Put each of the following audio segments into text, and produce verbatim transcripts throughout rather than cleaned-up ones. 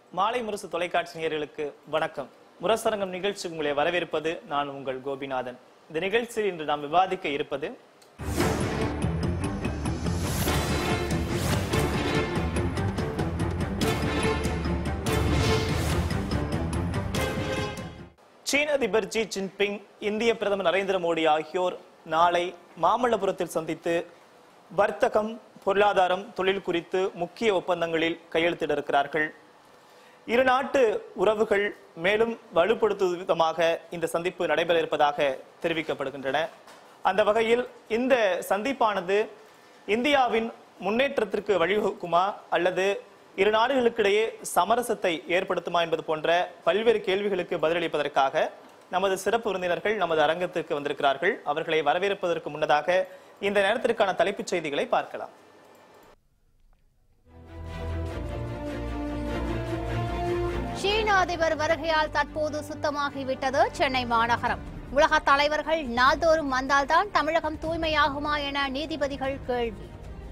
மாலை முரசு தொலைக்காட்சி நேயர்களுக்கு வணக்கம். முரசரங்கம் நிகழ்ச்சி உங்களை வரவேற்பது நான் உங்கள் கோபிநாதன். இந்த நிகழ்ச்சியில் இன்று நாம் விவாதிக்க இருப்பது சீன அதிபர் ஜி ஜின்பிங், இந்திய பிரதமர் நரேந்திர மோடி ஆகியோர் நாளை மாமல்லபுரத்தில் சந்தித்து வர்த்தகம், பொருளாதாரம், தொழில் குறித்து முக்கிய ஒப்பந்தங்களில் கையெழுத்திட இருக்கிறார்கள். இரு நாட்டு உறவுகள் மேலும் வலுப்படுத்தும் விதமாக இந்த சந்திப்பு நடைபெற இருப்பதாக தெரிவிக்கப்படுகின்றன. அந்த வகையில் இந்த சந்திப்பானது இந்தியாவின் முன்னேற்றத்திற்கு வழிவகுக்குமா அல்லது இரு நாடுகளுக்கிடையே சமரசத்தை ஏற்படுத்துமா என்பது போன்ற பல்வேறு கேள்விகளுக்கு பதிலளிப்பதற்காக நமது சிறப்பு விருந்தினர்கள் நமது அரங்கத்திற்கு வந்திருக்கிறார்கள். அவர்களை வரவேற்பதற்கு முன்னதாக இந்த நேரத்திற்கான தலைப்புச் செய்திகளை பார்க்கலாம். சீன அதிபர் வருகையால் தற்போது சுத்தமாகிவிட்டது சென்னை மாநகரம். உலக தலைவர்கள் நாள்தோறும் வந்தால்தான் தமிழகம் தூய்மையாகுமா என நீதிபதிகள் கேள்வி.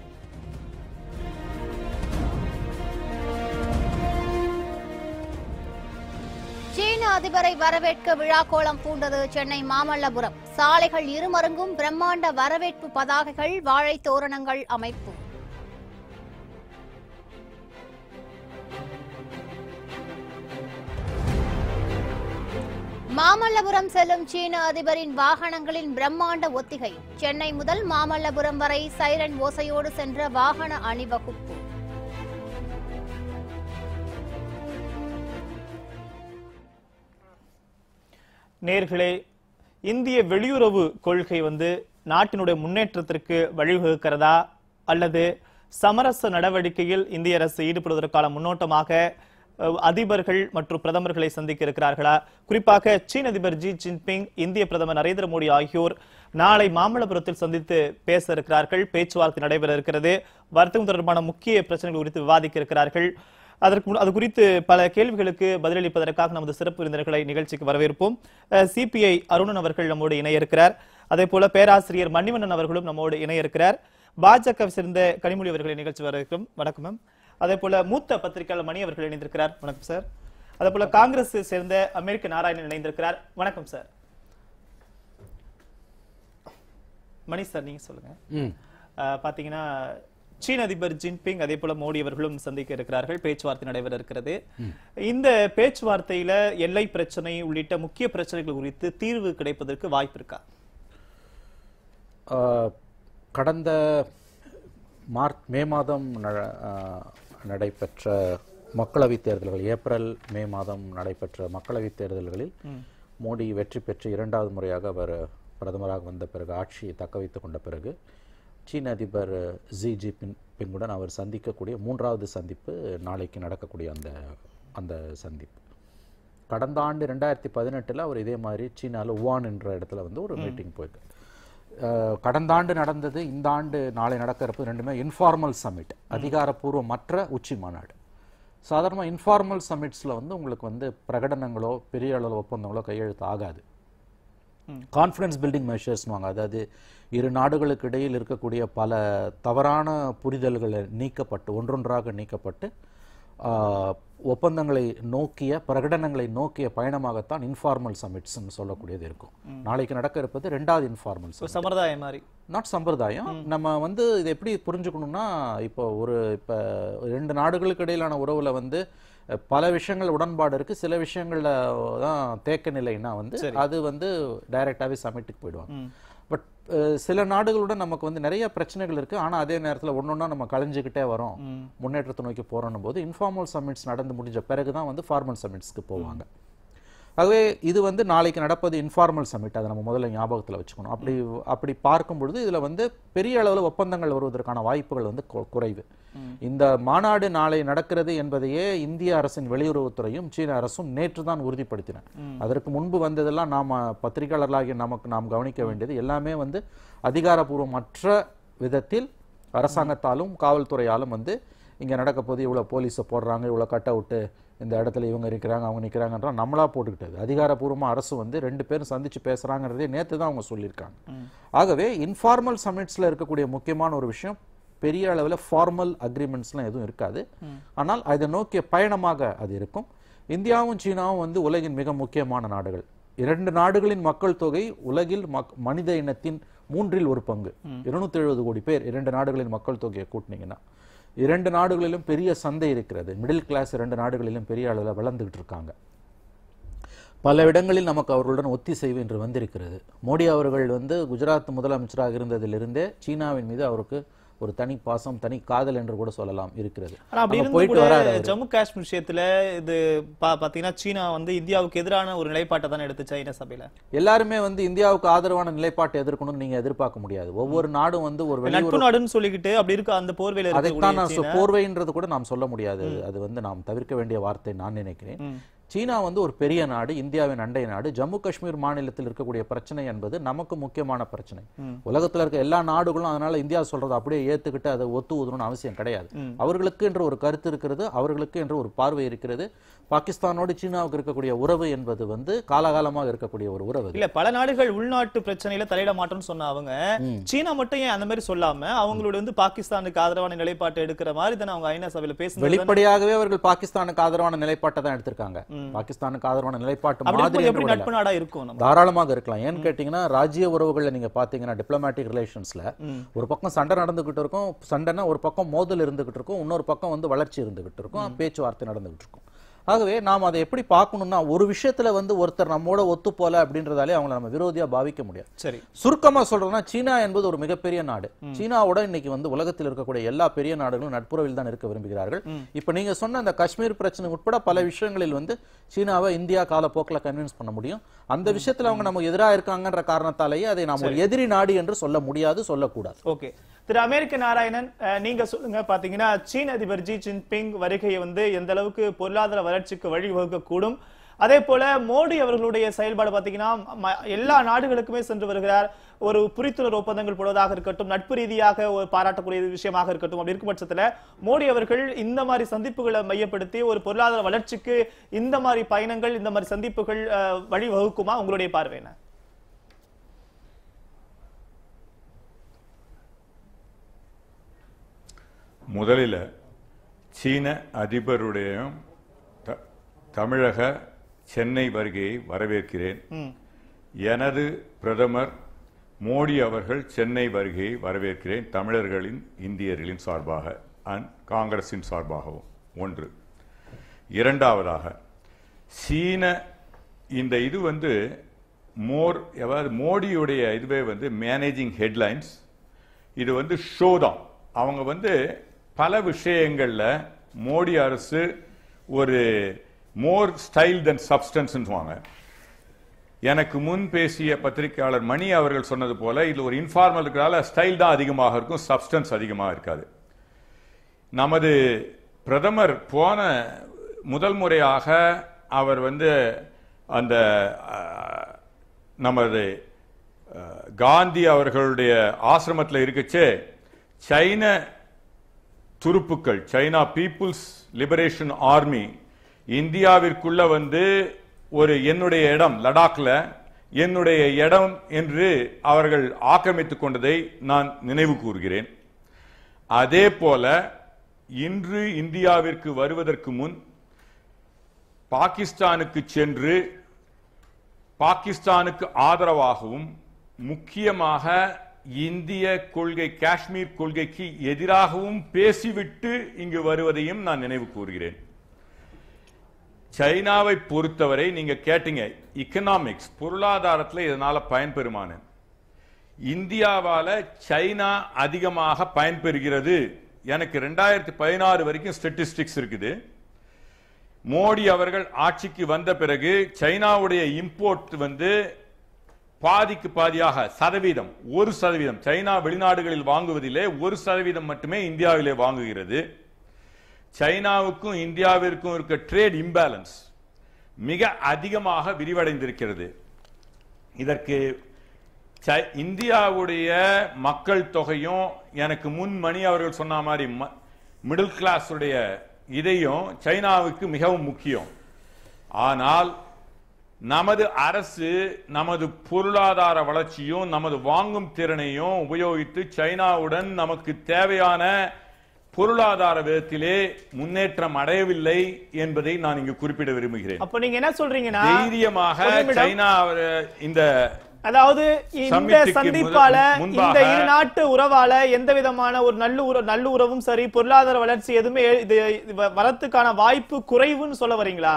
சீன அதிபரை வரவேற்க விழா கோலம் பூண்டது சென்னை மாமல்லபுரம். சாலைகள் இருமருங்கும் பிரம்மாண்ட வரவேற்பு பதாகைகள், வாழை தோரணங்கள் அமைப்பு. மாமல்லபுரம் செல்லும் சீன அதிபரின் வாகனங்களின் பிரம்மாண்ட ஒத்திகை. சென்னை முதல் மாமல்லபுரம் வரை சைரன் ஓசையோடு சென்ற வாகன அணிவகுப்பு. நேர்களே, இந்திய வெளியுறவு கொள்கை வந்து நாட்டினுடைய முன்னேற்றத்திற்கு வழிவகுக்கிறதா அல்லது சமரச நடவடிக்கையில் இந்திய அரசு ஈடுபடுவதற்கான முன்னோட்டமாக அதிபர்கள் மற்றும் பிரதமர்களை சந்திக்க இருக்கிறார்களா? குறிப்பாக சீன அதிபர் ஜி ஜின்பிங், இந்திய பிரதமர் நரேந்திர மோடி ஆகியோர் நாளை மாமல்லபுரத்தில் சந்தித்து பேச இருக்கிறார்கள். பேச்சுவார்த்தை நடைபெற இருக்கிறது. வர்த்தகம் தொடர்பான முக்கிய பிரச்சனைகள் குறித்து விவாதிக்க இருக்கிறார்கள். அதற்கு அது குறித்து பல கேள்விகளுக்கு பதிலளிப்பதற்காக நமது சிறப்பு விருந்தினர்களை நிகழ்ச்சிக்கு வரவேற்போம். சிபிஐ அருணன் அவர்கள் நம்மோடு இணைய இருக்கிறார். அதே போல பேராசிரியர் மணிவண்ணன் அவர்களும் நம்மோடு இணைய இருக்கிறார். பாஜக சேர்ந்த கனிமொழி அவர்களை நிகழ்ச்சி வரவேற்கும். வணக்கம் மேம். அதே போல மூத்த பத்திரிகையாளர் மணி அவர்கள் இணைந்திருக்கிறார். வணக்கம் சார். அதே போல காங்கிரஸ் சேர்ந்த அமெரிக்க நாராயணன் இணைந்திருக்கிறார். வணக்கம் சார். மணி சார், நீங்க சொல்லுங்க. பாத்தீங்கன்னா சீன அதிபர் ஜின்பிங் அதே போல மோடி அவர்களும் சந்திக்க இருக்கிறார்கள். பேச்சுவார்த்தை நடைபெற இருக்கிறது. இந்த பேச்சுவார்த்தையில எல்லை பிரச்சனை உள்ளிட்ட முக்கிய பிரச்சனைகள் குறித்து தீர்வு கிடைப்பதற்கு வாய்ப்பு இருக்கா? கடந்த மார்ச் மே மாதம் நடைபெற்ற மக்களவைத் தேர்தல்கள், ஏப்ரல் மே மாதம் நடைபெற்ற மக்களவைத் தேர்தல்களில் மோடி வெற்றி பெற்று இரண்டாவது முறையாக அவர் பிரதமராக வந்த பிறகு, ஆட்சியை தக்க வைத்துக் கொண்ட பிறகு, சீன அதிபர் ஜி ஜின்பிங்குடன் அவர் சந்திக்கக்கூடிய மூன்றாவது சந்திப்பு நாளைக்கு நடக்கக்கூடிய அந்த அந்த சந்திப்பு. கடந்த ஆண்டு ரெண்டாயிரத்தி பதினெட்டில் அவர் இதே மாதிரி சீனாவில் உவான் என்ற இடத்துல வந்து ஒரு மீட்டிங் போயிருக்கு. கடந்த ஆண்டு நடந்தது, இந்த ஆண்டு நாளை நடக்கிறப்ப ரெண்டுமே இன்ஃபார்மல் சமிட், அதிகாரப்பூர்வமற்ற உச்சி மாநாடு. சாதாரணமாக இன்ஃபார்மல் சமிட்ஸில் வந்து உங்களுக்கு வந்து பிரகடனங்களோ பெரிய அளவு ஒப்பந்தங்களோ கையெழுத்து ஆகாது. கான்ஃபிடன்ஸ் பில்டிங் மெஷர்ஸ்னுவாங்க. அதாவது இரு நாடுகளுக்கு இடையில் இருக்கக்கூடிய பல தவறான புரிதல்கள் நீக்கப்பட்டு ஒன்றொன்றாக நீக்கப்பட்டு ஒப்பந்தங்களை நோக்கிய, பிரகடனங்களை நோக்கிய பயணமாகத்தான் இன்ஃபார்மல் சமிட்ஸ் சொல்லக்கூடியது இருக்கும். நாளைக்கு நடக்க இருப்பது ரெண்டாவது இன்ஃபார்மல் சம்பிரதாயம் மாதிரி. நாட் சம்பிரதாயம். நம்ம வந்து இதை எப்படி புரிஞ்சுக்கணும்னா, இப்போ ஒரு இப்போ ரெண்டு நாடுகளுக்கு இடையிலான உறவுல வந்து பல விஷயங்கள் உடன்பாடு இருக்கு, சில விஷயங்கள்ல தான் தேக்க நிலைன்னா வந்து அது வந்து டைரக்டாவே சமிட்டுக்கு போயிடுவாங்க. பட் சில நாடுகளுடன் நமக்கு வந்து நிறைய பிரச்சனைகள் இருக்கு. ஆனா அதே நேரத்தில் ஒன்னொன்னா நம்ம கலைஞ்சுக்கிட்டே வரோம், முன்னேற்றத்தை நோக்கி போறோம் போது இன்ஃபார்மல் சமிட்ஸ் நடந்து முடிஞ்ச பிறகுதான் வந்து ஃபார்மல் சமிட்ஸ்க்கு போவாங்க. ஆகவே இது வந்து நாளைக்கு நடப்பது இன்ஃபார்மல் சமிட். அதை நம்ம முதல்ல ஞாபகத்தில் வச்சுக்கணும். அப்படி அப்படி பார்க்கும் பொழுது இதுல வந்து பெரிய அளவில் ஒப்பந்தங்கள் வருவதற்கான வாய்ப்புகள் வந்து குறைவு. இந்த மாநாடு நாளை நடக்கிறது என்பதையே இந்திய அரசின் வெளியுறவுத்துறையும் சீன அரசும் நேற்று தான் உறுதிப்படுத்தின. அதற்கு முன்பு வந்ததெல்லாம் நாம பத்திரிகையாளர்களாகிய நமக்கு நாம் கவனிக்க வேண்டியது எல்லாமே வந்து அதிகாரப்பூர்வமற்ற விதத்தில் அரசாங்கத்தாலும் காவல்துறையாலும் வந்து இங்க நடக்க போது இவ்வளவு போலீஸை போடுறாங்க, இவ்வளவு கட் அவுட்டு, இந்த இடத்துல இவங்க இருக்கிறாங்க அவங்க நிற்கிறாங்கன்ற நம்மளா போட்டுக்கிட்டது. அதிகாரப்பூர்வமாக அரசு வந்து ரெண்டு பேரும் சந்திச்சு பேசுறாங்கிறதே நேற்று தான் அவங்க சொல்லியிருக்காங்க. ஆகவே இன்ஃபார்மல் சமிட்ஸ்ல இருக்கக்கூடிய முக்கியமான ஒரு விஷயம் பெரிய அளவில் ஃபார்மல் அக்ரிமெண்ட்ஸ்லாம் எதுவும் இருக்காது. ஆனால் அதை நோக்கிய பயணமாக அது இருக்கும். இந்தியாவும் சீனாவும் வந்து உலகின் மிக முக்கியமான நாடுகள். இரண்டு நாடுகளின் மக்கள் தொகை உலகில் மனித இனத்தின் மூன்றில் ஒரு பங்கு, இருநூத்தி எழுபது கோடி பேர். இரண்டு நாடுகளின் மக்கள் தொகையை கூட்டினீங்கன்னா இரண்டு நாடுகளிலும் பெரிய சந்தை இருக்கிறது. மிடில் கிளாஸ் இரண்டு நாடுகளிலும் பெரிய அளவில் வளர்ந்துகிட்டு இருக்காங்க. பல இடங்களில் நமக்கு அவர்களுடன் ஒத்திசைவு என்று வந்திருக்கிறது. மோடி அவர்கள் வந்து குஜராத் முதலமைச்சராக இருந்ததிலிருந்தே சீனாவின் மீது அவருக்கு ஒரு தனி பாசம், தனி காதல் என்று கூட சொல்லலாம் இருக்கிறது. போயிட்டு வராரு. ஜம்மு காஷ்மீர் விஷயத்துல இது பாத்தீங்கன்னா சீனா வந்து இந்தியாவுக்கு எதிரான ஒரு நிலைப்பாட்டை தான் எடுத்துச்சு ஐநா சபையில. எல்லாருமே வந்து இந்தியாவுக்கு ஆதரவான நிலைப்பாட்டை எதிர்க்கணும்னு நீங்க எதிர்பார்க்க முடியாது. ஒவ்வொரு நாடும் வந்து ஒரு நட்பு நாடுன்னு சொல்லிக்கிட்டு அப்படி இருக்க அந்த போர்வையில அதைத்தான் நான் போர்வைன்றது கூட நாம் சொல்ல முடியாது. அது வந்து நாம் தவிர்க்க வேண்டிய வார்த்தை நான் நினைக்கிறேன். சீனா வந்து ஒரு பெரிய நாடு, இந்தியாவின் அண்டை நாடு. ஜம்மு காஷ்மீர் மாநிலத்தில் இருக்கக்கூடிய பிரச்சனை என்பது நமக்கு முக்கியமான பிரச்சனை. உலகத்தில் இருக்க எல்லா நாடுகளும் அதனால இந்தியா சொல்றது அப்படியே ஏத்துக்கிட்டு அதை ஒத்து ஊதணும்னு அவசியம் கிடையாது. அவர்களுக்கு என்று ஒரு கருத்து இருக்கிறது, அவர்களுக்கு என்று ஒரு பார்வை இருக்கிறது. பாகிஸ்தானோடு சீனாவுக்கு இருக்கக்கூடிய உறவு என்பது வந்து காலகாலமாக இருக்கக்கூடிய ஒரு உறவு. இல்ல, பல நாடுகள் உள்நாட்டு பிரச்சனையில தலையிட மாட்டோம்னு சொன்ன அவங்க சீனா மட்டும் ஏன் அந்த மாதிரி சொல்லாம அவங்களோட வந்து பாகிஸ்தானுக்கு ஆதரவான நிலைப்பாட்டை எடுக்கிற மாதிரி தானே அவங்க ஐநா சபையில பேசுறாங்க. வெளிப்படையாகவே அவர்கள் பாகிஸ்தானுக்கு ஆதரவான நிலைப்பாட்டை தான் எடுத்திருக்காங்க. பாகிஸ்தானுக்கு ஆதரவான நிலைப்பாட்டு மாதிரி தாராளமாக இருக்கலாம். ஏன்னு கேட்டீங்கன்னா ராஜ்ய உறவுகளை நீங்க பாத்தீங்கன்னா டிப்ளமேட்டிக் ரிலேஷன்ஸ்ல ஒரு பக்கம் சண்டை நடந்துகிட்டு இருக்கும். சண்டைனா ஒரு பக்கம் மோதல் இருந்துகிட்டு இருக்கும், இன்னொரு பக்கம் வந்து வளர்ச்சி இருந்துகிட்டு இருக்கும், பேச்சுவார்த்தை நடந்துகிட்டு இருக்கும். ஆகவே நாம் அதை எப்படி பார்க்கணும்னா ஒரு விஷயத்துல வந்து ஒருத்தர் நம்மோட ஒத்து போல அப்படின்றதாலே அவங்களை நம்ம விரோதியா பாவிக்க முடியாது. சரி, சுருக்கமா சொல்றதுன்னா சீனா என்பது ஒரு மிகப்பெரிய நாடு. சீனாவோட இன்னைக்கு வந்து உலகத்தில் இருக்கக்கூடிய எல்லா பெரிய நாடுகளும் நட்புறவில் தான் இருக்க விரும்புகிறார்கள். இப்ப நீங்க சொன்ன அந்த காஷ்மீர் பிரச்சனை உட்பட பல விஷயங்களில் வந்து சீனாவை இந்தியா காலப்போக்கில் கன்வின்ஸ் பண்ண முடியும். அந்த விஷயத்துல அவங்க நமக்கு எதிராக இருக்காங்கன்ற காரணத்தாலேயே அதை நாம் ஒரு எதிரி நாடு என்று சொல்ல முடியாது, சொல்லக்கூடாது. ஓகே, திரு அமெரிக்க நாராயணன், நீங்க சொல்லுங்க. பாத்தீங்கன்னா சீன அதிபர் ஜி ஜின்பிங் வருகையை வந்து எந்த அளவுக்கு பொருளாதார வளர்ச்சிக்கு வழிவகுக்க கூடும், அதே போல மோடி அவர்களுடைய செயல்பாடு பாத்தீங்கன்னா எல்லா நாடுகளுக்குமே சென்று வருகிறார். ஒரு புரிந்துணர்வு ஒப்பந்தங்கள் போடுவதாக இருக்கட்டும், நட்பு ரீதியாக ஒரு பாராட்டக்கூடிய விஷயமாக இருக்கட்டும். அப்படி இருக்கும் பட்சத்துல மோடி அவர்கள் இந்த மாதிரி சந்திப்புகளை மையப்படுத்தி ஒரு பொருளாதார வளர்ச்சிக்கு இந்த மாதிரி பயணங்கள், இந்த மாதிரி சந்திப்புகள் வழிவகுக்குமா? உங்களுடைய பார்வை என்ன? முதலில் சீன அதிபருடைய தமிழக சென்னை வருகையை வரவேற்கிறேன். எனது பிரதமர் மோடி அவர்கள் சென்னை வருகையை வரவேற்கிறேன், தமிழர்களின் இந்தியர்களின் சார்பாக அண்ட் காங்கிரசின் சார்பாகவும். ஒன்று. இரண்டாவதாக, சீன இந்த இது வந்து மோர் அதாவது மோடியுடைய இதுவே வந்து மேனேஜிங் ஹெட்லைன்ஸ், இது வந்து ஷோ தான். அவங்க வந்து பல விஷயங்கள்ல மோடி அரசு ஒரு மோர் ஸ்டைல் தென் சப்ஸ்டன்ஸ். எனக்கு முன் பேசிய பத்திரிகையாளர் மணி அவர்கள் சொன்னது போல இது ஒரு இன்ஃபார்மல் இருக்கிறதால ஸ்டைல் தான் அதிகமாக இருக்கும், சப்ஸ்டன்ஸ் அதிகமாக இருக்காது. நமது பிரதமர் போன முதல் முறையாக அவர் வந்து அந்த நமது காந்தி அவர்களுடைய ஆசிரமத்தில் இருக்கச்சே சைன துருப்புக்கள், சைனா பீப்புள்ஸ் லிபரேஷன் ஆர்மி இந்தியாவிற்குள்ள வந்து ஒரு என்னுடைய இடம் லடாக்ல என்னுடைய இடம் என்று அவர்கள் ஆக்கிரமித்துக் கொண்டதை நான் நினைவு கூறுகிறேன். அதே போல இன்று இந்தியாவிற்கு வருவதற்கு முன் பாகிஸ்தானுக்கு சென்று பாகிஸ்தானுக்கு ஆதரவாகவும் முக்கியமாக இந்திய கொள்கை காஷ்மீர் கொள்கைக்கு எதிராகவும் பேசிவிட்டு இங்கு வருவதையும் நான் நினைவு கூறுகிறேன். சைனாவை பொறுத்தவரை நீங்க கேட்டீங்க எக்கனாமிக்ஸ் பொருளாதாரத்தில் இதனால பயன்பெறுமான. இந்தியாவால சைனா அதிகமாக பயன்பெறுகிறது. எனக்கு ரெண்டாயிரத்தி பதினாறு வரைக்கும் ஸ்டாட்டிஸ்டிக்ஸ் இருக்குது. மோடி அவர்கள் ஆட்சிக்கு வந்த பிறகு சைனாவுடைய இம்போர்ட் வந்து பாதிக்கு பாதியாக சதவீதம் ஒரு சதவீதம் சைனா வெளிநாடுகளில் வாங்குவதிலே ஒரு சதவீதம் மட்டுமே இந்தியாவிலே வாங்குகிறது. சைனாவுக்கும் இந்தியாவிற்கும் இருக்க ட்ரேட் இம்பேலன்ஸ் மிக அதிகமாக விரிவடைந்திருக்கிறது. இதற்கு இந்தியாவுடைய மக்கள் தொகையும் எனக்கு முன் மணி அவர்கள் சொன்ன மாதிரி மிடில் கிளாஸ் உடைய இதையும் சைனாவுக்கு மிகவும் முக்கியம். ஆனால் நமது அரசு நமது பொருளாதார வளர்ச்சியும் நமது வாங்கும் திறனையும் உபயோகித்து சைனாவுடன் நமக்கு தேவையான பொருளாதார விதத்திலே முன்னேற்றம் அடையவில்லை என்பதை நான் இங்கு குறிப்பிட விரும்புகிறேன். அப்ப நீங்க என்ன சொல்றீங்கன்னா தைரியமாக சைனா இந்த அதாவது இந்த சந்திப்பால இந்த இரு நாட்டு உறவால எந்த விதமான ஒரு நல்ல நல்ல உறவும் சரி பொருளாதார வளர்ச்சி எதுவுமே வரத்துக்கான வாய்ப்பு குறைவுன்னு சொல்ல வரீங்களா?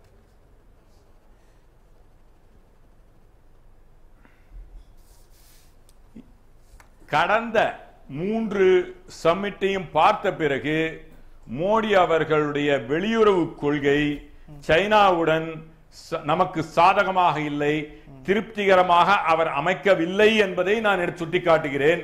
கடந்த மூன்று சம்மிட்டையும் பார்த்த பிறகு மோடி அவர்களுடைய வெளியுறவு கொள்கை சைனாவுடன் நமக்கு சாதகமாக இல்லை, திருப்திகரமாக அவர் அமைக்கவில்லை என்பதை நான் எடுத்து சுட்டிக்காட்டுகிறேன்.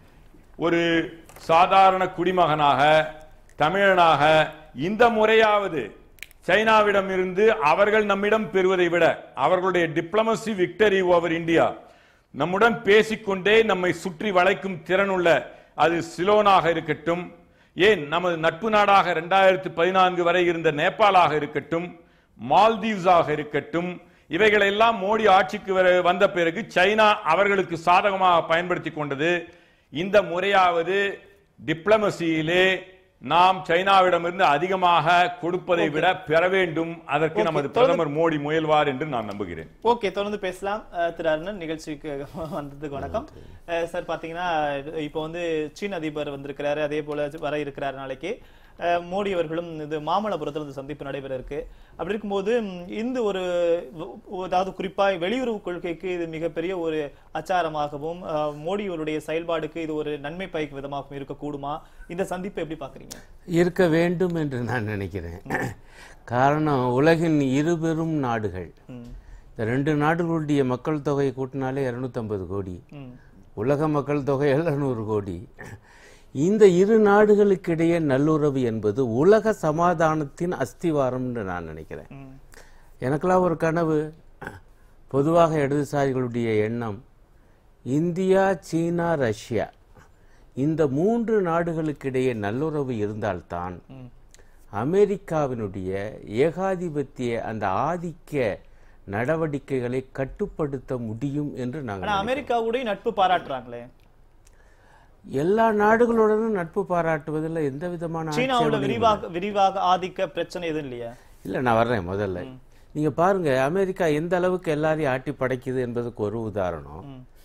ஒரு சாதாரண குடிமகனாக தமிழனாக இந்த முறையாவது சைனாவிடம் இருந்து அவர்கள் நம்மிடம் பெறுவதை விட அவர்களுடைய டிப்ளமசி விக்டரி ஓவர் இந்தியா நம்முடன் பேசிக்கொண்டே நம்மை சுற்றி வளைக்கும் திறனுள்ள அது சிலோனாக இருக்கட்டும், ஏன் நமது நட்பு நாடாக இரண்டாயிரத்தி பதினான்கு வரை இருந்த நேபாளாக இருக்கட்டும், மால்தீவ்ஸாக இருக்கட்டும், இவைகளெல்லாம் மோடி ஆட்சிக்கு வந்த பிறகு சைனா அவர்களுக்கு சாதகமாக பயன்படுத்தி கொண்டது. இந்த முறையாவது டிப்ளமசியிலே நாம் சைனாவிடமிருந்து அதிகமாக கொடுப்பதை விட பெற வேண்டும். அதற்கு நமது பிரதமர் மோடி முயல்வார் என்று நான் நம்புகிறேன். ஓகே, தொடர்ந்து பேசலாம். திரு அருணன், நிகழ்ச்சிக்கு வந்ததுக்கு வணக்கம் சார். பாத்தீங்கன்னா இப்போ வந்து சீன அதிபர் வந்திருக்கிறாரு, அதே போல வர இருக்கிறாரு நாளைக்கு. மோடி அவர்களும் இது மாமல்லபுரத்தில் இந்த சந்திப்பு நடைபெற இருக்கு. அப்படி இருக்கும்போது இந்த ஒரு அதாவது குறிப்பாக வெளியுறவு கொள்கைக்கு இது மிகப்பெரிய ஒரு அச்சாரமாகவும் மோடியோருடைய செயல்பாடுக்கு இது ஒரு நன்மை பயக்கும் விதமாகவும் இருக்கக்கூடுமா? இந்த சந்திப்பை எப்படி பாக்குறீங்க? இருக்க வேண்டும் என்று நான் நினைக்கிறேன். காரணம், உலகின் இருபெரும் நாடுகள், இந்த ரெண்டு நாடுகளுடைய மக்கள் தொகை கூட்டினாலே இருநூத்தி ஐம்பது கோடி, உலக மக்கள் தொகை எழுநூறு கோடி. இந்த இரு நாடுகளுக்கிடையே நல்லுறவு என்பது உலக சமாதானத்தின் அஸ்திவாரம் என்று நான் நினைக்கிறேன். எனக்கெல்லாம் ஒரு கனவு, பொதுவாக இடதுசாரிகளுடைய எண்ணம், இந்தியா, சீனா, ரஷ்யா இந்த மூன்று நாடுகளுக்கிடையே நல்லுறவு இருந்தால்தான் அமெரிக்காவினுடைய ஏகாதிபத்திய அந்த ஆதிக்க நடவடிக்கைகளை கட்டுப்படுத்த முடியும் என்று நாங்கள். அமெரிக்காவுடைய நட்பு பாராட்டுறாங்களே, எல்லா நாடுகளுடனும் நட்பு பாராட்டுவதில் எந்த விதமான சீனாவோட விரிவாக விரிவாக ஆதிக்க பிரச்சனை எதுவும் இல்லையா? இல்ல, நான் வர்றேன். முதல்ல நீங்க பாருங்க, அமெரிக்கா எந்த அளவுக்கு எல்லாரையும் ஆட்டி படைக்குது என்பதுக்கு ஒரு உதாரணம்,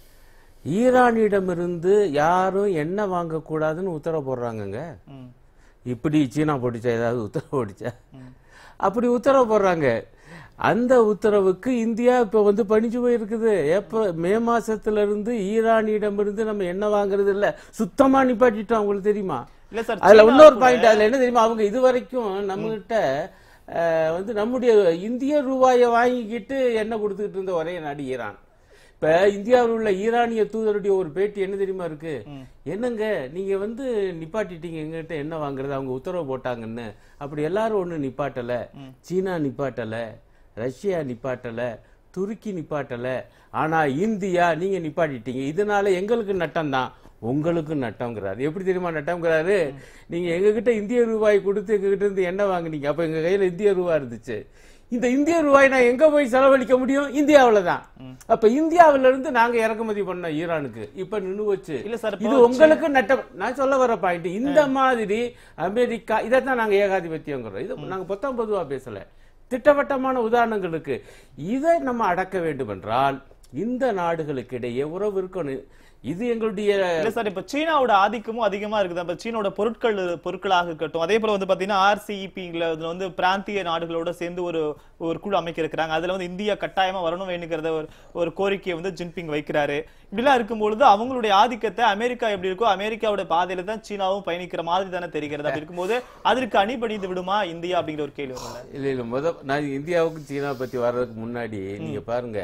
ஈரானிடமிருந்து யாரும் எண்ணெய் வாங்க கூடாதுன்னு உத்தரவு போடுறாங்கங்க. இப்படி சீனா போட்டுச்சா, ஏதாவது உத்தரவு போட்டுச்சா? அப்படி உத்தரவு போடுறாங்க. அந்த உத்தரவுக்கு இந்தியா இப்ப வந்து பணிச்சு போயிருக்குது. ஏப்ரல் மே மாசத்துல இருந்து ஈரானிடம் இருந்து நம்ம என்ன வாங்குறது இல்ல, சுத்தமா நிப்பாட்டிட்டோம். உங்களுக்கு தெரியுமா? அதுல இன்னொரு பாயிண்ட், அதுல என்ன தெரியுமா, அவங்க இது வரைக்கும் நம்ம கிட்ட வந்து நம்முடைய இந்திய ரூபாயை வாங்கிக்கிட்டு எண்ணெய் கொடுத்துக்கிட்டு இருந்த ஒரே நாடு ஈரான். இப்ப இந்தியாவில் உள்ள ஈரானிய தூதருடைய ஒரு பேட்டி என்ன தெரியுமா இருக்கு, என்னங்க நீங்க வந்து நிப்பாட்டிட்டீங்க எங்ககிட்ட என்ன வாங்குறது, அவங்க உத்தரவு போட்டாங்கன்னு. அப்படி எல்லாரும் ஒண்ணு நிப்பாட்டல, சீனா நிப்பாட்டல, ரஷ்யா நிப்பாட்டல, துருக்கி நிப்பாட்டல, ஆனா இந்தியா நீங்க நிப்பாட்டிட்டீங்க, இதனால எங்களுக்கு நட்டம் தான், உங்களுக்கு நட்டம்ங்கிறாரு. எப்படி தெரியுமா நட்டம்ங்கிறாரு, நீங்க எங்ககிட்ட இந்திய ரூபாய் கொடுத்து எங்ககிட்ட இருந்து என்ன வாங்குனீங்க, அப்ப எங்க கையில இந்திய ரூபாய் இருந்துச்சு, இந்த இந்திய ரூபாய் நான் எங்க போய் செலவழிக்க முடியும், இந்தியாவில தான். அப்ப இந்தியாவில இருந்து நாங்க இறக்குமதி பண்ண ஈரானுக்கு இப்ப நின்று வச்சு, இது உங்களுக்கு நட்டம். நான் சொல்ல வர பாயிண்ட், இந்த மாதிரி அமெரிக்கா இதைத்தான் நாங்க ஏகாதிபத்தியங்கிறோம். இது நாங்க பொத்தாம் பொதுவா பேசல, திட்டவட்டமான உதாரணங்களுக்கு. இதை நம்ம அடக்க வேண்டும் என்றால் இந்த நாடுகளுக்கு இடையே உறவு இருக்கணும். இது எங்களுடைய சார். இப்ப சீனாவோட ஆதிக்கமும் அதிகமா இருக்குது. அப்ப சீனோட பொருட்கள் பொருட்களாக இருக்கட்டும், அதே போல வந்து பாத்தீங்கன்னா ஆர்சிஇபில வந்து பிராந்திய நாடுகளோட சேர்ந்து ஒரு ஒரு குழு அமைக்க இருக்கிறாங்க. அதுல வந்து இந்தியா கட்டாயமா வரணும் வேணுங்கிறத ஒரு கோரிக்கையை வந்து ஜின்பிங் வைக்கிறாரு. இப்படிலாம் இருக்கும்பொழுது அவங்களுடைய ஆதிக்கத்தை அமெரிக்கா எப்படி இருக்கோ அமெரிக்காவோட பாதையில தான் சீனாவும் பயணிக்கிற மாதிரி தானே தெரிகிறது. அப்படி இருக்கும்போது அதற்கு அணிபணிந்து விடுமா இந்தியா அப்படிங்கிற ஒரு கேள்வி வரல. இல்ல இல்ல முதல் நான் இந்தியாவுக்கு சீனா பத்தி வர்றதுக்கு முன்னாடி நீங்க பாருங்க,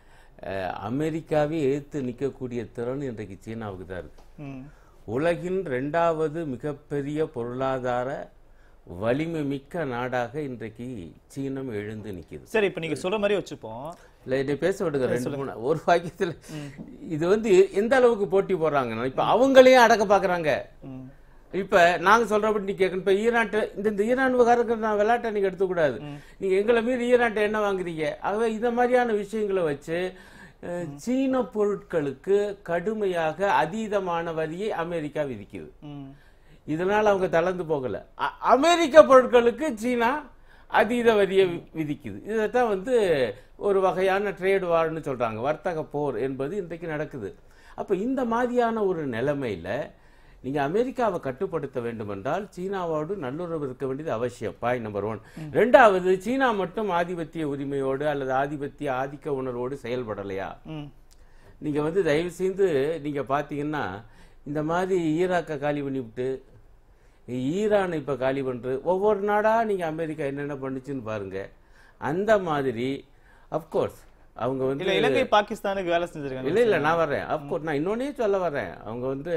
அமெரிக்காவே எதிர்த்து நிற்கக்கூடிய திறன் இன்றைக்கு சீனாவுக்கு தான் இருக்கு. உலகின் இரண்டாவது மிகப்பெரிய பொருளாதார வலிமை மிக்க நாடாக இன்றைக்கு சீனம் எழுந்து நிக்குது. சரி, இப்ப நீங்க சொல்ற மாதிரி வச்சுப்போம். இல்ல இதை பேச விடுங்க, ரெண்டு மூணு ஒரு வாக்கியத்துல இது வந்து எந்த அளவுக்கு போட்டி போடுறாங்கன்னா, இப்ப அவங்களையும் அடக்க பாக்குறாங்க. இப்ப நாங்க சொல்றபடி நீ கேட்கணும். இப்ப ஈரான் இந்த இந்த ஈரான் விவகாரங்கள் நான் விளையாட்டை நீங்க எடுத்துக்கூடாது. நீங்க எங்களை மீறி ஈரான் என்ன வாங்குறீங்க? ஆகவே இந்த மாதிரியான விஷயங்களை வச்சு சீன பொருட்களுக்கு கடுமையாக அதீதமான வரியை அமெரிக்கா விதிக்குது. இதனால அவங்க தளர்ந்து போகல. அமெரிக்க பொருட்களுக்கு சீனா அதீத வரியை விதிக்குது. இதைத்தான் வந்து ஒரு வகையான ட்ரேட் வார்னு சொல்றாங்க, வர்த்தக போர் என்பது இன்றைக்கு நடக்குது. அப்ப இந்த மாதிரியான ஒரு நிலைமையில நீங்க அமெரிக்காவை கட்டுப்படுத்த வேண்டும் என்றால் சீனாவோடு நல்லுறவு இருக்க வேண்டியது அவசியம். Point number one. ரெண்டாவது, சீனா மட்டும் ஆதிபத்திய உரிமையோடு அல்லது ஆதிபத்திய ஆதிக்க உணர்வோடு செயல்படலையா? நீங்க வந்து தயவு செய்து நீங்க பாத்தீங்கன்னா இந்த மாதிரி ஈராக்கை காலி பண்ணிவிட்டு ஈரான் இப்ப காலி பண்றது, ஒவ்வொரு நாடா நீங்க அமெரிக்கா என்னென்ன பண்ணுச்சுன்னு பாருங்க. அந்த மாதிரி அப்கோர்ஸ் அவங்க வந்து இலங்கை பாகிஸ்தானுக்கு வேலை செஞ்சிருக்காங்க. இல்ல இல்ல நான் வர்றேன். அப்கோர்ஸ் நான் இன்னொன்னே சொல்ல வர்றேன். அவங்க வந்து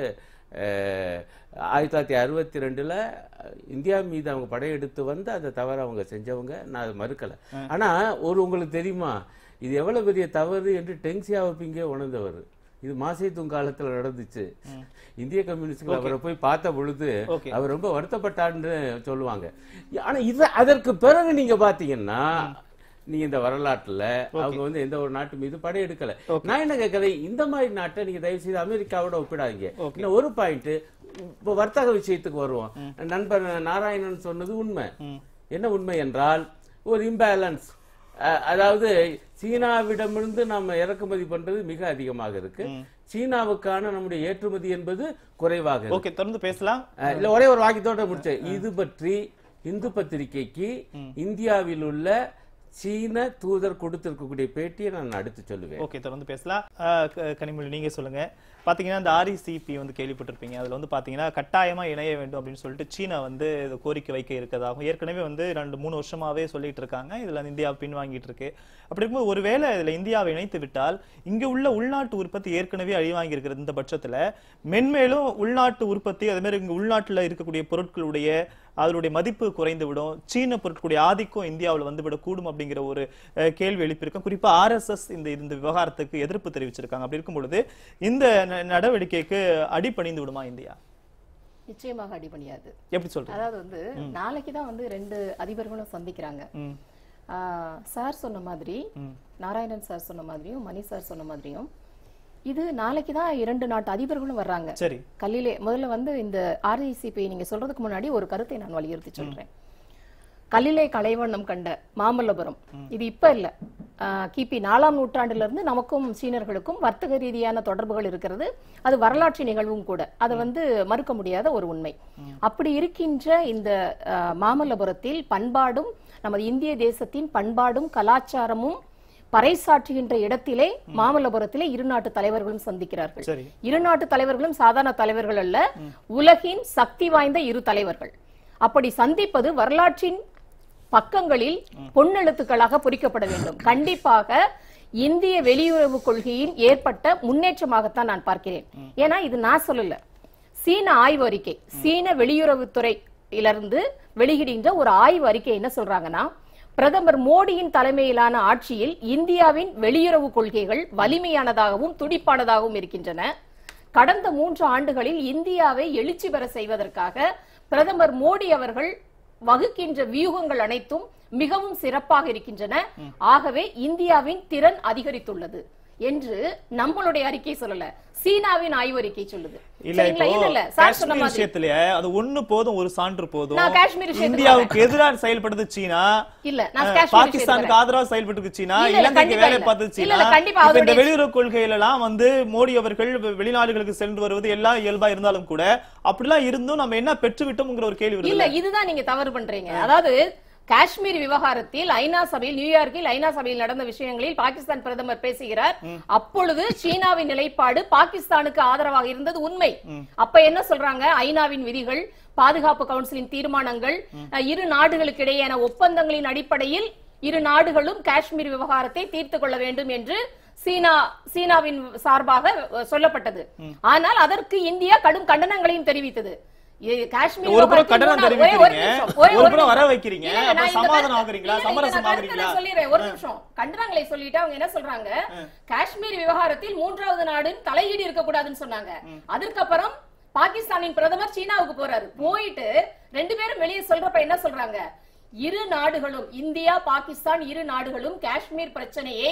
ஆயிரத்தி தொள்ளாயிரத்தி அறுபத்தி ரெண்டுல இந்தியா மீது அவங்க படையெடுத்து வந்து அந்த தவறு அவங்க செஞ்சவங்க, நான் அதை மறுக்கல. ஆனா ஒரு உங்களுக்கு தெரியுமா இது எவ்வளவு பெரிய தவறு என்று டெங் சியாவோபிங்கே உணர்ந்தவர். இது மாசேதுங் காலத்துல நடந்துச்சு. இந்திய கம்யூனிஸ்ட்கள் அவரை போய் பார்த்த பொழுது அவர் ரொம்ப வருத்தப்பட்டார்னு சொல்லுவாங்க. ஆனா இது அதற்கு பிறகு நீங்க பாத்தீங்கன்னா நீங்க இந்த வரலாற்றுல அவங்க வந்து எந்த ஒரு நாட்டு மீது படையெடுக்கல. நான் என்ன கேட்கறேன், இந்த மாதிரி நாட்டை நீங்க தயவு செய்து அமெரிக்காவோட ஒப்பிடாதீங்க. இன்னும் ஒரு பாயிண்ட், இப்போ வர்த்தக விஷயத்துக்கு வருவோம். நண்பர் நாராயணன் சொன்னது உண்மை. என்ன உண்மை என்றால் ஒரு இம்பேலன்ஸ், அதாவது சீனாவிடமிருந்து நம்ம இறக்குமதி பண்றது மிக அதிகமாக இருக்கு, சீனாவுக்கான நம்முடைய ஏற்றுமதி என்பது குறைவாக இருக்கு. ஓகே, தொடர்ந்து பேசலாம். இல்ல ஒரே ஒரு வாக்கியத்தோட முடிச்சேன். இது பற்றி இந்து பத்திரிகைக்கு இந்தியாவில் உள்ள சீன தூதர் கொடுத்திருக்கக்கூடிய பேட்டியை நான் அடுத்து சொல்லுவேன். ஓகே, தொடர்ந்து பேசலாம். கனிமொழி, நீங்க சொல்லுங்க. பாத்தீங்கன்னா இந்த ஆர்இசிபி வந்து கேள்விப்பட்டிருப்பீங்க. அதுல வந்து பாத்தீங்கன்னா கட்டாயமா இணைய வேண்டும் அப்படின்னு சொல்லிட்டு சீனா வந்து கோரிக்கை வைக்க இருக்கதாகவும் ஏற்கனவே வந்து ரெண்டு மூணு வருஷமாவே சொல்லிட்டு இருக்காங்க. இதுல இந்தியா பின்வாங்கிட்டு இருக்கு. அப்படி இருக்கும்போது ஒருவேளை இதுல இந்தியாவை இணைத்து விட்டால் இங்க உள்ள உள்நாட்டு உற்பத்தி ஏற்கனவே அழிவாங்கி இருக்கிறது. இந்த பட்சத்துல மென்மேலும் உள்நாட்டு உற்பத்தி, அதே மாதிரி இங்க உள்நாட்டுல இருக்கக்கூடிய பொருட்களுடைய அதனுடைய மதிப்பு குறைந்து விடும், சீன பொருட்களுடைய ஆதிக்கம் இந்தியாவில் வந்துவிடக் கூடும் அப்படிங்கிற ஒரு கேள்வி எழுப்பியிருக்கோம். குறிப்பா ஆர் எஸ் எஸ் இந்த இந்த விவகாரத்துக்கு எதிர்ப்பு தெரிவிச்சிருக்காங்க. அப்படி இருக்கும் பொழுது இந்த நடவடிக்கைக்கு அடிபணிந்து விடுமா இந்தியா? நிச்சயமாக அடிபணியாது. எப்படி சொல்றீங்க? அதாவது வந்து நாளைக்கு தான் வந்து ரெண்டு அதிபர்களும் சந்திக்கிறாங்க. சார் சொன்ன மாதிரி, நாராயணன் சார் சொன்ன மாதிரியும் மணி சார் சொன்ன மாதிரியும் இது நாளைக்கு தான் இரண்டு நாட்டு அதிபர்களும் வர்றாங்க. சரி, கல்லிலே முதல்ல வந்து இந்த ஆர்இசிபி நீங்க சொல்றதுக்கு முன்னாடி ஒரு கருத்தை நான் வலியுறுத்தி சொல்றேன். கல்லிலே கலைவண்ணம் கண்ட மாமல்லபுரம் இது இப்ப இல்ல, கிபி நாலாம் நூற்றாண்டுல இருந்து நமக்கும் சீனர்களுக்கும் வர்த்தக ரீதியான தொடர்புகள் இருக்கிறது. அது வரலாற்று நிகழ்வும் கூட, அதை வந்து மறுக்க முடியாத ஒரு உண்மை. அப்படி இருக்கின்ற இந்த மாமல்லபுரத்தில் பண்பாடும் நமது இந்திய தேசத்தின் பண்பாடும் கலாச்சாரமும் பறைசாற்றுகின்ற இடத்திலே மாமல்லபுரத்திலே இரு நாட்டு தலைவர்களும் சந்திக்கிறார்கள். இரு நாட்டு தலைவர்களும் சாதாரண தலைவர்கள் அல்ல, உலகின் சக்தி வாய்ந்த இரு தலைவர்கள். அப்படி சந்திப்பது வரலாற்றின் பக்கங்களில் பொன்னெழுத்துக்களாக பொறிக்கப்பட வேண்டும். கண்டிப்பாக இந்திய வெளியுறவு கொள்கையின் ஏற்பட்ட முன்னேற்றமாகத்தான் நான் பார்க்கிறேன். ஏன்னா இது நான் சொல்லல, சீன ஆய்வு அறிக்கை, சீன வெளியுறவுத்துறையிலிருந்து வெளியிடுகின்ற ஒரு ஆய்வு அறிக்கை என்ன சொல்றாங்கன்னா, பிரதமர் மோடியின் தலைமையிலான ஆட்சியில் இந்தியாவின் வெளியுறவு கொள்கைகள் வலிமையானதாகவும் துடிப்பானதாகவும் இருக்கின்றன. கடந்த மூன்று ஆண்டுகளில் இந்தியாவை எழுச்சி பெற செய்வதற்காக பிரதமர் மோடி அவர்கள் வகுக்கின்ற வியூகங்கள் அனைத்தும் மிகவும் சிறப்பாக இருக்கின்றன. ஆகவே இந்தியாவின் திறன் அதிகரித்துள்ளது என்று நம்மளுடைய அறிக்கை சொல்லல, சீனாவின் ஆய்வறிக்கை சொல்லுது. அது ஒண்ணு போதும், ஒரு சான்று போதும். இந்தியாவுக்கு எதிராக செயல்படுது சீனா, இல்ல பாகிஸ்தானுக்கு ஆதரவா செயல்பட்டு சீனா, இலங்கைக்கு வேலை பார்த்தது சீனா. இந்த வெளியுறவு கொள்கையில எல்லாம் வந்து மோடி அவர்கள் வெளிநாடுகளுக்கு சென்று வருவது எல்லாம் இயல்பா இருந்தாலும் கூட அப்படிலாம் இருந்தும் நம்ம என்ன பெற்றுவிட்டோம்ங்கிற ஒரு கேள்வி இல்ல. இதுதான் நீங்க தவறு பண்றீங்க. அதாவது காஷ்மீர் விவகாரத்தில் ஐநா சபையில், நியூயார்க்கில் ஐநா சபையில் நடந்த விஷயங்களில் பாகிஸ்தான் பிரதமர் பேசுகிறார். அப்பொழுது சீனாவின் நிலைப்பாடு பாகிஸ்தானுக்கு ஆதரவாக இருந்தது உண்மை. அப்ப என்ன சொல்றாங்க, ஐநாவின் விதிகள், பாதுகாப்பு கவுன்சிலின் தீர்மானங்கள், இரு நாடுகளுக்கு இடையேயான ஒப்பந்தங்களின் அடிப்படையில் இரு நாடுகளும் காஷ்மீர் விவகாரத்தை தீர்த்து கொள்ள வேண்டும் என்று சீனா சீனாவின் சார்பாக சொல்லப்பட்டது. ஆனால் அதற்கு இந்தியா கடும் கண்டனங்களையும் தெரிவித்தது. காஷ்மீர் ஒரு புறம் கண்டனம் தெரிவிக்கிறீங்க, ஒரு புறம் வர வைக்கிறீங்க, சமாதானம் ஆகுறீங்களா, சமரசம் ஆகுறீங்களா? சொல்லிடுறேன், ஒரு நிமிஷம். கண்டனங்களை சொல்லிட்டு அவங்க என்ன சொல்றாங்க, காஷ்மீர் விவகாரத்தில் மூன்றாவது நாடு தலையீடு இருக்க கூடாதுன்னு சொன்னாங்க. அதுக்கப்புறம் பாகிஸ்தானின் பிரதமர் சீனாவுக்கு போறாரு. போயிட்டு ரெண்டு பேரும் வெளியே சொல்றப்ப என்ன சொல்றாங்க, இரு நாடுகளும் இந்தியா பாகிஸ்தான் இரு நாடுகளும் காஷ்மீர் பிரச்சனையை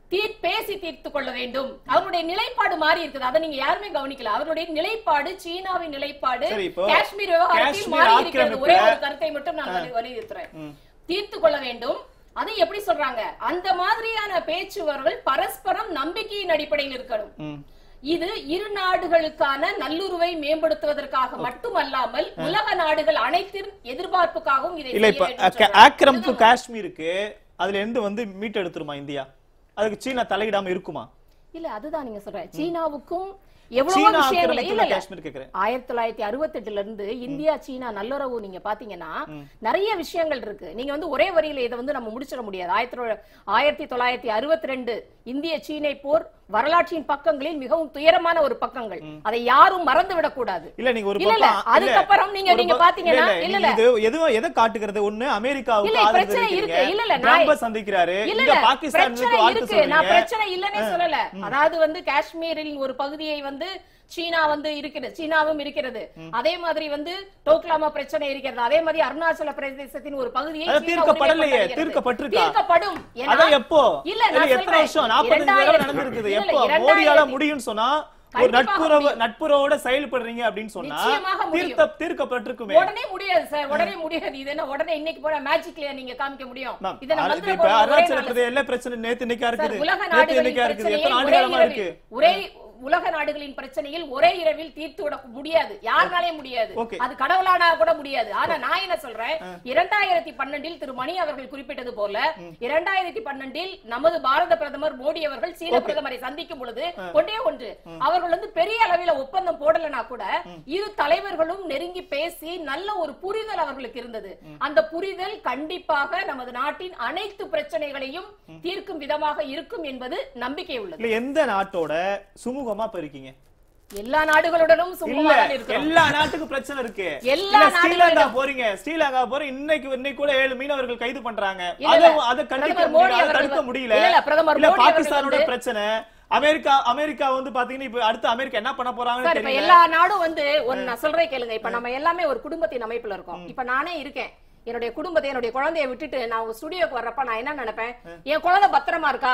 பேசி தீர்த்து கொள்ள வேண்டும். அவருடைய நிலைப்பாடு மாறி இருக்குது. அதை நீங்க யாருமே கவனிக்கல. அவருடைய நிலைப்பாடு, சீனாவின் நிலைப்பாடு காஷ்மீர் விவகாரத்தில் மாறி இருக்கிறது. ஒரே ஒரு கருத்தை மட்டும் நான் வலியுறுத்துறேன், தீர்த்து கொள்ள வேண்டும். அதை எப்படி சொல்றாங்க, அந்த மாதிரியான பேச்சுவர்கள் பரஸ்பரம் நம்பிக்கையின் அடிப்படையில் இருக்கணும். இது இரு நாடுகளுக்கான நல்லுறவை மேம்படுத்துவதற்காக மட்டுமல்லாமல் உலக நாடுகள் அனைத்தின் எதிர்பார்ப்புக்காகவும் இதை இல்ல. இப்ப ஆக்கிரமிப்பு காஷ்மீருக்கு அதுல இருந்து வந்து மீட்டெடுத்துருமா இந்தியா? அதுக்கு சீனா தலையிடாம இருக்குமா? இல்ல, அதுதான் நீங்க சொல்ற. சீனாவுக்கும் எவ்வளவு விஷயங்கள் இல்ல ஆயிரத்தி தொள்ளாயிரத்தி அறுபத்தி எட்டுல இருந்து இந்தியா சீனா நல்லுறவு நீங்க பாத்தீங்கன்னா நிறைய விஷயங்கள் இருக்கு. நீங்க வந்து ஒரே வரியில இதை வந்து நம்ம முடிச்சிட முடியாது. ஆயிரத்தி ஆயிரத்தி தொள்ளாயிரத்தி அறுபத்தி ரெண்டு இந்திய சீனை போர் வரலாற்றின் பக்கங்களில் மிகவும் துயரமான ஒரு பக்கங்கள். அதை யாரும் மறந்து விடக் கூடாது. இல்ல நீங்க ஒரு அதுக்கப்புறம் நீங்க நீங்க பாத்தீங்கன்னா இல்ல இல்ல எதுவும் எதை காட்டுகிறது, ஒண்ணு அமெரிக்காவுக்கு பிரச்சனை இருக்கு. இல்ல இல்ல நான் சந்திக்கிறாரு, இல்ல பாகிஸ்தானுக்கு இருக்கு. நான் பிரச்சனை இல்லனே சொல்லல. அதாவது வந்து காஷ்மீரில் ஒரு பகுதியை வந்து சீனா வந்து இருக்கிறது, சீனாவும் இருக்கிறது. அதே மாதிரி வந்து டோக்லாமா பிரச்சனை இருக்கிறது. அதே மாதிரி அருணாச்சல பிரதேசத்தின் ஒரு பகுதியை தீர்க்கப்படலையே, தீர்க்கப்பட்டிருக்கா? தீர்க்கப்படும். அத எப்போ? இல்ல எத்தனை வருஷம்? நாற்பது வருஷம் நடந்திருக்குது. எப்போ மோடியால முடியும்னு சொன்னா ஒரு நட்புறவு நட்புறவோட செயல்படுறீங்க அப்படின்னு சொன்னா தீர்க்க தீர்க்கப்பட்டிருக்குமே. உடனே முடியாது சார், உடனே முடியாது. இது என்ன உடனே இன்னைக்கு போற மேஜிக்ல நீங்க காமிக்க முடியும்? இத நம்ம அருணாச்சல பிரதேச எல்லா பிரச்சனை நேத்து இன்னைக்கு இருக்குது, உலக நேத்து இன்னைக்கு இருக்குது, எத்தனை ஆண்டுகளா இருக்கு. ஒரே உலக நாடுகளின் பிரச்சனையில் ஒரே இரவில் தீர்த்து விட முடியாது, யாருனாலே முடியாது. அது கடவுளானா கூட முடியாது. ஆனா நான் என்ன சொல்றேன், இரண்டாயிரத்தி பன்னெண்டில் திரு மணி அவர்கள் குறிப்பிட்டது போல இரண்டாயிரத்தி பன்னெண்டில் நமது பாரத பிரதமர் மோடி அவர்கள் சீன பிரதமரை சந்திக்கும் பொழுது ஒன்றே ஒன்று, அவர்கள் வந்து பெரிய அளவில் ஒப்பந்தம் போடலனா கூட இரு தலைவர்களும் நெருங்கி பேசி நல்ல ஒரு புரிதல் அவர்களுக்கு இருந்தது. அந்த புரிதல் கண்டிப்பாக நமது நாட்டின் அனைத்து பிரச்சனைகளையும் தீர்க்கும் விதமாக இருக்கும் என்பது நம்பிக்கை உள்ளது. எந்த நாட்டோட சுமூக இருக்கீங்க? எல்லா நாடுகளுடனும் சுமூகமாக இருக்கிறோம். எல்லா நாட்டுக்கும் பிரச்சனை இருக்கு. எல்லா ஸ்ரீலங்கா போறீங்க, ஸ்ரீலங்கா போற இன்னைக்கு இன்னைக்கு கூட ஏழு மீனவர்கள் கைது பண்றாங்க. அத அத தடுக்க முடியல. இல்ல பாகிஸ்தானோட பிரச்சனை, அமெரிக்கா அமெரிக்கா வந்து பாத்தீங்கன்னா இப்ப அடுத்து அமெரிக்கா என்ன பண்ண போறாங்கன்னு தெரியல. எல்லா நாடும் வந்து ஒன்னு நான் சொல்றேன் கேளுங்க. இப்ப நம்ம எல்லாமே ஒரு குடும்பத்தின் அமைப்புல இருக்கோம். இப்ப நானே இருக்கேன், என்னுடைய குடும்பத்தை என்னுடைய குழந்தைய விட்டுட்டு நான் உங்க ஸ்டுடியோக்கு வர்றப்ப நான் என்ன நினைப்பேன், என் குழந்தை பத்திரமா இருக்கா,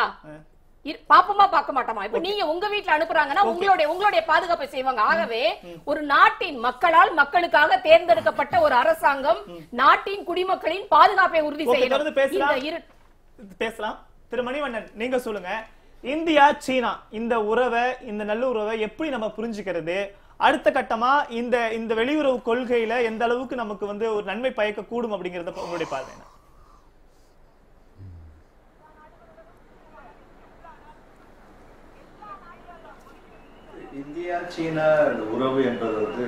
பாப்பமா பார்க்க மாட்டோமா? இப்ப நீங்க உங்க வீட்டுல அனுப்புறாங்கன்னா உங்களுடைய உங்களுடைய பாதுகாப்பை செய்வாங்க. ஆகவே ஒரு நாட்டின் மக்களால் மக்களுக்காக தேர்ந்தெடுக்கப்பட்ட ஒரு அரசாங்கம் நாட்டின் குடிமக்களின் பாதுகாப்பை உறுதி செய்யணும். பேசலாம். திரு மணிவண்ணன், நீங்க சொல்லுங்க, இந்தியா சீனா இந்த உறவை, இந்த நல்ல உறவை எப்படி நம்ம புரிஞ்சுக்கிறது? அடுத்த கட்டமா இந்த இந்த வெளியுறவு கொள்கையில எந்த அளவுக்கு நமக்கு வந்து ஒரு நன்மை பயக்க கூடும் அப்படிங்கறத உங்களுடைய பார்வை என்ன? இந்தியா சீனா உறவு என்பது வந்து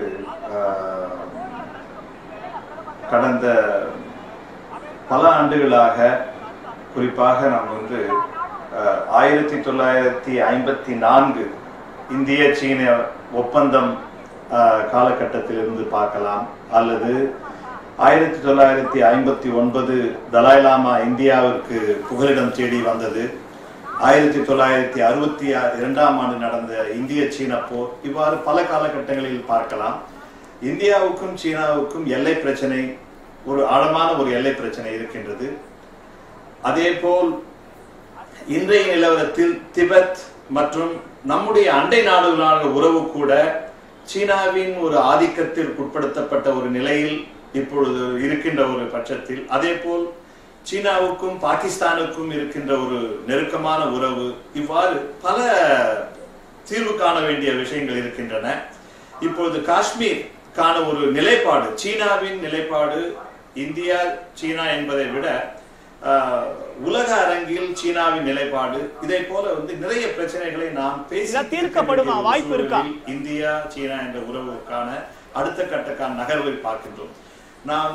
கடந்த பல ஆண்டுகளாக, குறிப்பாக நம்ம வந்து ஆயிரத்தி தொள்ளாயிரத்தி ஐம்பத்தி நான்கு இந்திய சீன ஒப்பந்தம் காலகட்டத்திலிருந்து பார்க்கலாம், அல்லது ஆயிரத்தி தொள்ளாயிரத்தி ஐம்பத்தி ஒன்பது தலாய்லாமா இந்தியாவிற்கு புகலிடம் தேடி வந்தது, ஆயிரத்தி தொள்ளாயிரத்தி அறுபத்தி இரண்டாம் ஆண்டு நடந்த இந்திய சீன போர், இவ்வாறு பல காலகட்டங்களில் பார்க்கலாம். இந்தியாவுக்கும் சீனாவுக்கும் எல்லை பிரச்சனை, ஒரு ஆழமான ஒரு எல்லை பிரச்சனை இருக்கின்றது. அதே போல் இன்றைய நிலவரத்தில் திபெத் மற்றும் நம்முடைய அண்டை நாடுகளான உறவு கூட சீனாவின் ஒரு ஆதிக்கத்திற்கு உட்படுத்தப்பட்ட ஒரு நிலையில் இப்பொழுது இருக்கின்ற ஒரு பட்சத்தில், அதே போல் சீனாவுக்கும் பாகிஸ்தானுக்கும் இருக்கின்ற ஒரு நெருக்கமான உறவு, இவ்வாறு பல தீர்வு காண வேண்டிய விஷயங்கள் இருக்கின்றன. இப்பொழுது காஷ்மீருக்கான ஒரு நிலைப்பாடு, சீனாவின் நிலைப்பாடு, இந்தியா சீனா என்பதை விட உலக அரங்கில் சீனாவின் நிலைப்பாடு, இதை போல வந்து நிறைய பிரச்சனைகளை நாம் பேசி தீர்க்கப்படுமா வாய்ப்பு இருக்கா? இந்தியா சீனா என்ற உறவுக்கான அடுத்த கட்டக்கான நகர்வை பார்க்கின்றோம். நாம்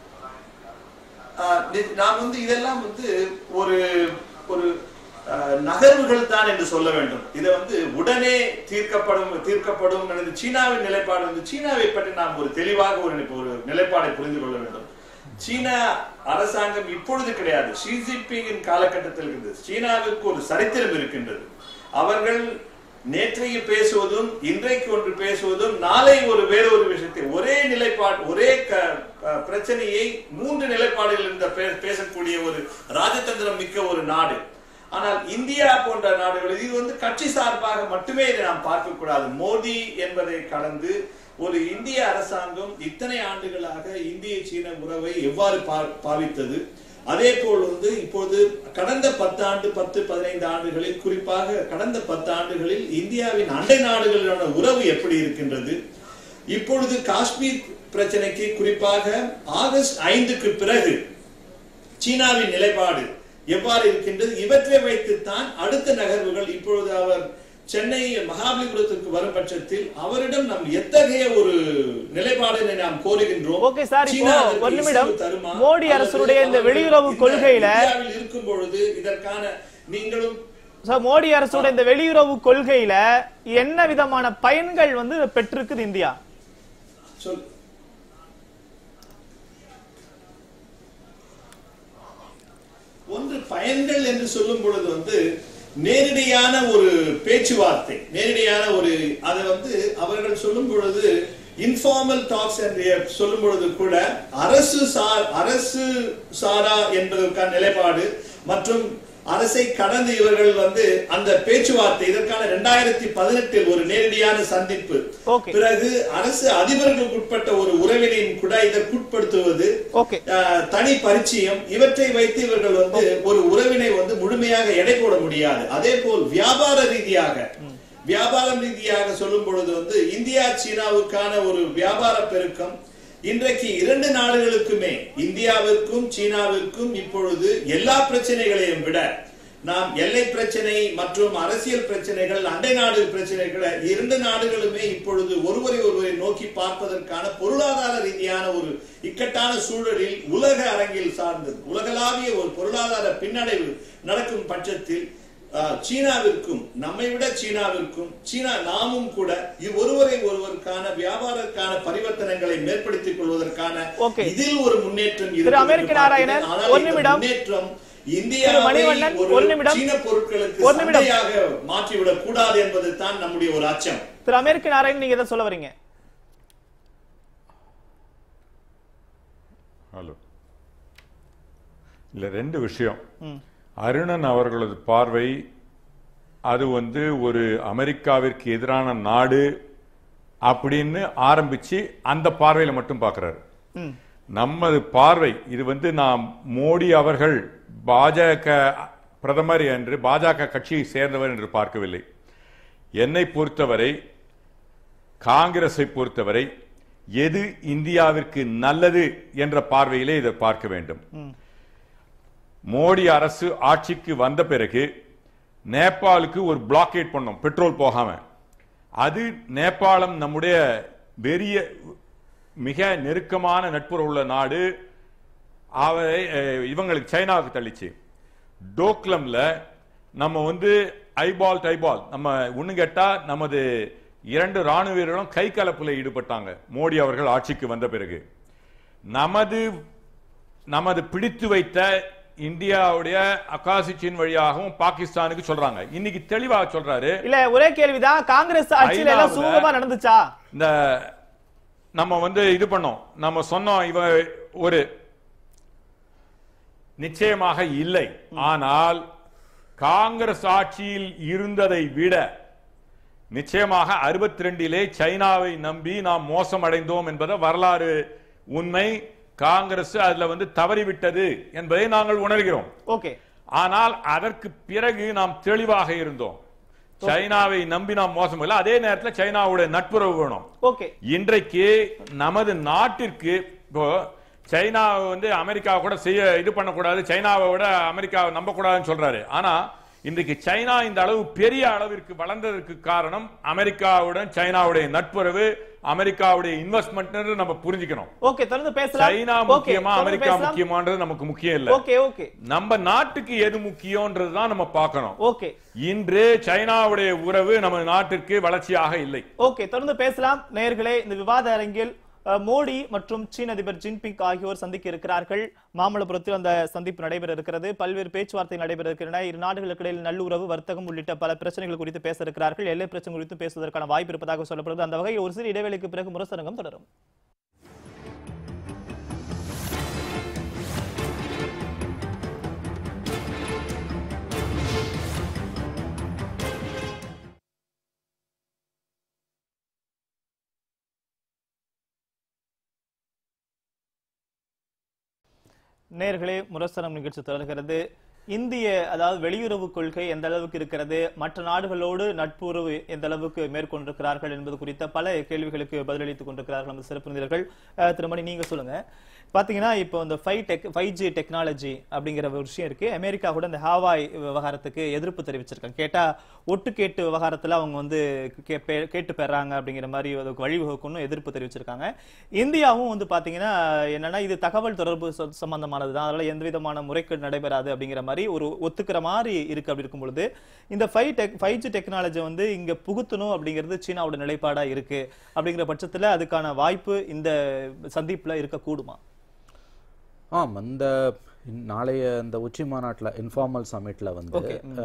நாம் வந்து இதெல்லாம் வந்து ஒரு ஒரு நகர்வுகள் தான் என்று சொல்ல வேண்டும். இதை வந்து உடனே தீர்க்கப்படும் தீர்க்கப்படும் சீனாவின் நிலைப்பாடு வந்து, சீனாவை பற்றி நாம் ஒரு தெளிவாக ஒரு ஒரு நிலைப்பாடை புரிந்து கொள்ள வேண்டும். சீனா அரசாங்கம் இப்பொழுது கிடையாது, ஷி ஜின்பிங்கின் காலகட்டத்தில் இருந்தது. சீனாவிற்கு ஒரு சரித்திரம் இருக்கின்றது. அவர்கள் நேற்றைக்கு பேசுவதும் இன்றைக்கு ஒன்று பேசுவதும் நாளை ஒரு வேறொரு விஷயத்தை ஒரே நிலைப்பாடு ஒரே பிரச்சனையை மூன்று நிலைப்பாடுகள் இந்த பேசக்கூடிய ஒரு ராஜதந்திரம் மிக்க ஒரு நாடு. ஆனால் இந்தியா போன்ற நாடுகள் இது வந்து கட்சி சார்பாக மட்டுமே இதை நாம் பார்க்க கூடாது. மோடி என்பதை கடந்து ஒரு இந்திய அரசாங்கம் இத்தனை ஆண்டுகளாக இந்திய சீன உறவை எவ்வாறு பாவித்தது, அதே போல் வந்து இப்போது கடந்த பத்து ஆண்டு பத்து பதினைந்து ஆண்டுகளில் குறிப்பாக கடந்த பத்து ஆண்டுகளில் இந்தியாவின் அண்டை நாடுகளுடான உறவு எப்படி இருக்கின்றது, இப்பொழுது காஷ்மீர் பிரச்சனைக்கு குறிப்பாக ஆகஸ்ட் ஐந்துக்கு பிறகு சீனாவின் நிலைப்பாடு எவ்வாறு இருக்கின்றது, இவற்றை வைத்துத்தான் அடுத்த நகர்வுகள். இப்பொழுது அவர் சென்னை மகாபலிபுரத்திற்கு வரும் பட்சத்தில் அவரிடம் நாம் எத்தகைய ஒரு நிலைப்பாடு நாம் கோருகின்றோம். ஓகே சார், இப்போ ஒரு நிமிடம். மோடி அரசுடைய இந்த வெளியுறவு கொள்கையில இருக்கும் பொழுது இதற்கான நீங்களும் மோடி அரசுடைய இந்த வெளியுறவு கொள்கையில என்ன விதமான பயன்கள் வந்து பெற்றிருக்குது இந்தியா? சொல் ஒன்று பயன்கள் என்று சொல்லும் பொழுது வந்து நேரடியான ஒரு பேச்சுவார்த்தை, நேரடியான ஒரு அதை வந்து அவர்கள் சொல்லும் பொழுது இன்ஃபார்மல் டாக்ஸ் என்று சொல்லும் பொழுது கூட அரசு சார் அரசு சாரா என்பதற்கான நிலைப்பாடு மற்றும் அரசை கடந்து இவர்கள் வந்து அந்த பேச்சுவார்த்தை இதற்கான இரண்டாயிரத்தி பதினெட்டில் ஒரு நேரடியான சந்திப்பு, பிறகு அரசு அதிபர்களுக்கு உட்பட்ட ஒரு உறவினையும் கூட இதற்குட்படுத்துவது, தனி பரிச்சயம், இவற்றை வைத்து இவர்கள் வந்து ஒரு உறவினை வந்து முழுமையாக எடை போட முடியாது. அதே போல் வியாபார ரீதியாக வியாபாரம் ரீதியாக சொல்லும் பொழுது வந்து இந்தியா சீனாவுக்கான ஒரு வியாபார பெருக்கம் இன்றைக்கு இரண்டு நாடுகளுக்குமே இந்தியாவிற்கும் சீனாவிற்கும் இப்பொழுது எல்லா பிரச்சனைகளையும் விட நாம் எல்லை பிரச்சனை மற்றும் அரசியல் பிரச்சனைகள் அண்டை நாடு பிரச்சனைகளை இரண்டு நாடுகளுமே இப்பொழுது ஒருவரை ஒருவரை நோக்கி பார்ப்பதற்கான பொருளாதார ரீதியான ஒரு இக்கட்டான சூழலில் உலக அரங்கில் சார்ந்தது உலகளாவிய ஒரு பொருளாதார பின்னடைவு நடக்கும் பட்சத்தில் சீனாவிற்கும் நம்மை விட சீனாவிற்கும் சீனா நாமும் கூட ஒருவரை ஒருவருக்கான வியாபாரக்கான பரிவர்த்தனைகளை மேற்படுத்திக் கொள்வதற்கான இதில் ஒரு முன்னேற்றம் முன்னேற்றம் இந்தியாவை ஒரு சீன பொருட்களுக்கு சந்தையாக மாற்றிவிடக் கூடாது என்பது தான் நம்முடைய ஒரு அச்சம். திரு அமெரிக்க நாராயணன், நீங்க எதை சொல்ல வரீங்க? ஹலோ, இல்ல ரெண்டு விஷயம். அருணன் அவர்களது பார்வை அது வந்து ஒரு அமெரிக்காவிற்கு எதிரான நாடு அப்படின்னு ஆரம்பிச்சு அந்த பார்வையில மட்டும் பார்க்கிறாரு. நமது பார்வை இது வந்து நாம் மோடி அவர்கள் பாஜக பிரதமர் என்று பாஜக கட்சியை சேர்ந்தவர் என்று பார்க்கவில்லை. என்னை பொறுத்தவரை காங்கிரஸை பொறுத்தவரை எது இந்தியாவிற்கு நல்லது என்ற பார்வையிலே இதை பார்க்க வேண்டும். மோடி அரசு ஆட்சிக்கு வந்த பிறகு நேபாளுக்கு ஒரு பிளாக்கேட் பண்ணோம், பெட்ரோல் போகாம. அது நேபாளம் நம்முடைய பெரிய மிக நெருக்கமான நட்புறவு உள்ள நாடு. அவரை இவங்களுக்கு சைனாவுக்கு தள்ளிச்சு. டோக்லம்ல நம்ம வந்து ஐபால் டைபால் நம்ம ஒண்ணு கேட்டா நமது இரண்டு ராணுவ வீரர்களும் கை கலப்புல ஈடுபட்டாங்க மோடி அவர்கள் ஆட்சிக்கு வந்த பிறகு. நமது நமது பிடித்து வைத்த இந்தியாவுடைய அகாசிச்சின் வழியாகவும் பாகிஸ்தானுக்கு சொல்றாங்க. இன்னைக்கு தெளிவாக சொல்றாரு. இல்ல ஒரே கேள்விதான், காங்கிரஸ் ஆட்சியில எல்லாம் சுமூகமா நடந்துச்சா? இந்த நம்ம வந்து இது பண்ணோம், நம்ம சொன்னோம் இவ ஒரு நிச்சயமாக இல்லை. ஆனால் காங்கிரஸ் ஆட்சியில் இருந்ததை விட நிச்சயமாக அறுபத்தி ரெண்டிலே சைனாவை நம்பி நாம் மோசம் அடைந்தோம் என்பதை வரலாறு உண்மை. காங்கிரஸ் அதுல வந்து தவறிவிட்டது என்பதை நாங்கள் உணர்கிறோம். ஓகே. ஆனால் அதற்கு பிறகு நாம் தெளிவாக இருந்தோம். சைனாவை நம்பி நாம் மோசம் இல்லை. அதே நேரத்தில் சைனாவுடைய நட்புறவு வேணும். ஓகே. இன்றைக்கு நமது நாட்டிற்கு இப்போ சைனாவை வந்து அமெரிக்கா கூட செய்ய இது பண்ணக்கூடாது, சைனாவை விட அமெரிக்காவை நம்பக்கூடாதுன்னு சொல்றாரு. ஆனா இன்றைக்கு சைனா இந்த அளவு பெரிய அளவிற்கு வளர்ந்ததற்கு காரணம் அமெரிக்காவுடன் சைனாவுடைய நட்புறவு, அமெரிக்காவுடைய இன்வெஸ்ட்மெண்ட் நம்ம புரிஞ்சுக்கணும். ஓகே, தொடர்ந்து பேசலாம். சைனா முக்கியமா அமெரிக்கா முக்கியமான்றது நமக்கு முக்கியம் இல்ல. Okay okay. நம்ம நாட்டுக்கு எது முக்கியம்ன்றது தான் நம்ம பார்க்கணும். ஓகே. இன்று சைனாவுடைய உறவு நம்ம நாட்டிற்கு வளர்ச்சியாக இல்லை. ஓகே, தொடர்ந்து பேசலாம். நேயர்களே, இந்த விவாத அரங்கில் மோடி மற்றும் சீன அதிபர் ஜின்பிங் ஆகியோர் சந்திக்க இருக்கிறார்கள். மாமல்லபுரத்தில் அந்த சந்திப்பு நடைபெற இருக்கிறது. பல்வேறு பேச்சுவார்த்தை நடைபெற இருக்கின்றன. இரு நாடுகளுக்கு இடையில் நல்லுறவு, வர்த்தகம் உள்ளிட்ட பல பிரச்சனைகள் குறித்து பேச இருக்கிறார்கள். எல்லை பிரச்சனை குறித்து பேசுவதற்கான வாய்ப்பு இருப்பதாக சொல்லப்படுகிறது. அந்த வகையில் ஒரு சிறு இடைவேளைக்கு பிறகு முரசரங்கம் தொடரும். நேர்களே, முரசரம் நிகழ்ச்சி தொடர்கிறது. இந்திய அதாவது வெளியுறவு கொள்கை எந்த அளவுக்கு இருக்கிறது, மற்ற நாடுகளோடு நட்புறவு எந்த அளவுக்கு மேற்கொண்டிருக்கிறார்கள் என்பது குறித்த பல கேள்விகளுக்கு பதிலளித்துக் கொண்டிருக்கிறார்கள் நம்ம சிறப்பு விருந்தினர்கள். திருமணி, நீங்க சொல்லுங்க. பாத்தீங்கன்னா இப்போ இந்த five tech five G technology அப்படிங்கிற ஒரு விஷயம் இருக்கு. அமெரிக்கா கூட இந்த ஹாவாய் விவகாரத்துக்கு எதிர்ப்பு தெரிவிச்சிருக்காங்க. கேட்டா ஒட்டு கேட்டு விவகாரத்துல அவங்க வந்து கேட்டு பெறாங்க அப்படிங்கிற மாதிரி வழிவகுக்கணும் எதிர்ப்பு தெரிவிச்சிருக்காங்க. இந்தியாவும் வந்து பாத்தீங்கன்னா என்னன்னா இது தகவல் தொடர்பு சம்பந்தமானதுதான், அதனால எந்த விதமான முறைகேடு நடைபெறாது அப்படிங்கிற மாதிரி ஒரு ஒத்துக்கிற மாதிரி இருக்கு. அப்படி இருக்கும் பொழுது இந்த five tech five G technology வந்து இங்க புகுத்தணும் அப்படிங்கிறது சீனாவோட நிலைப்பாடா இருக்கு. அப்படிங்கிற பட்சத்துல அதுக்கான வாய்ப்பு இந்த சந்திப்புல இருக்கக்கூடுமா? ஆம், இந்த நாளைய இந்த உச்சி மாநாட்டில் இன்ஃபார்மல் சமிட்ல வந்து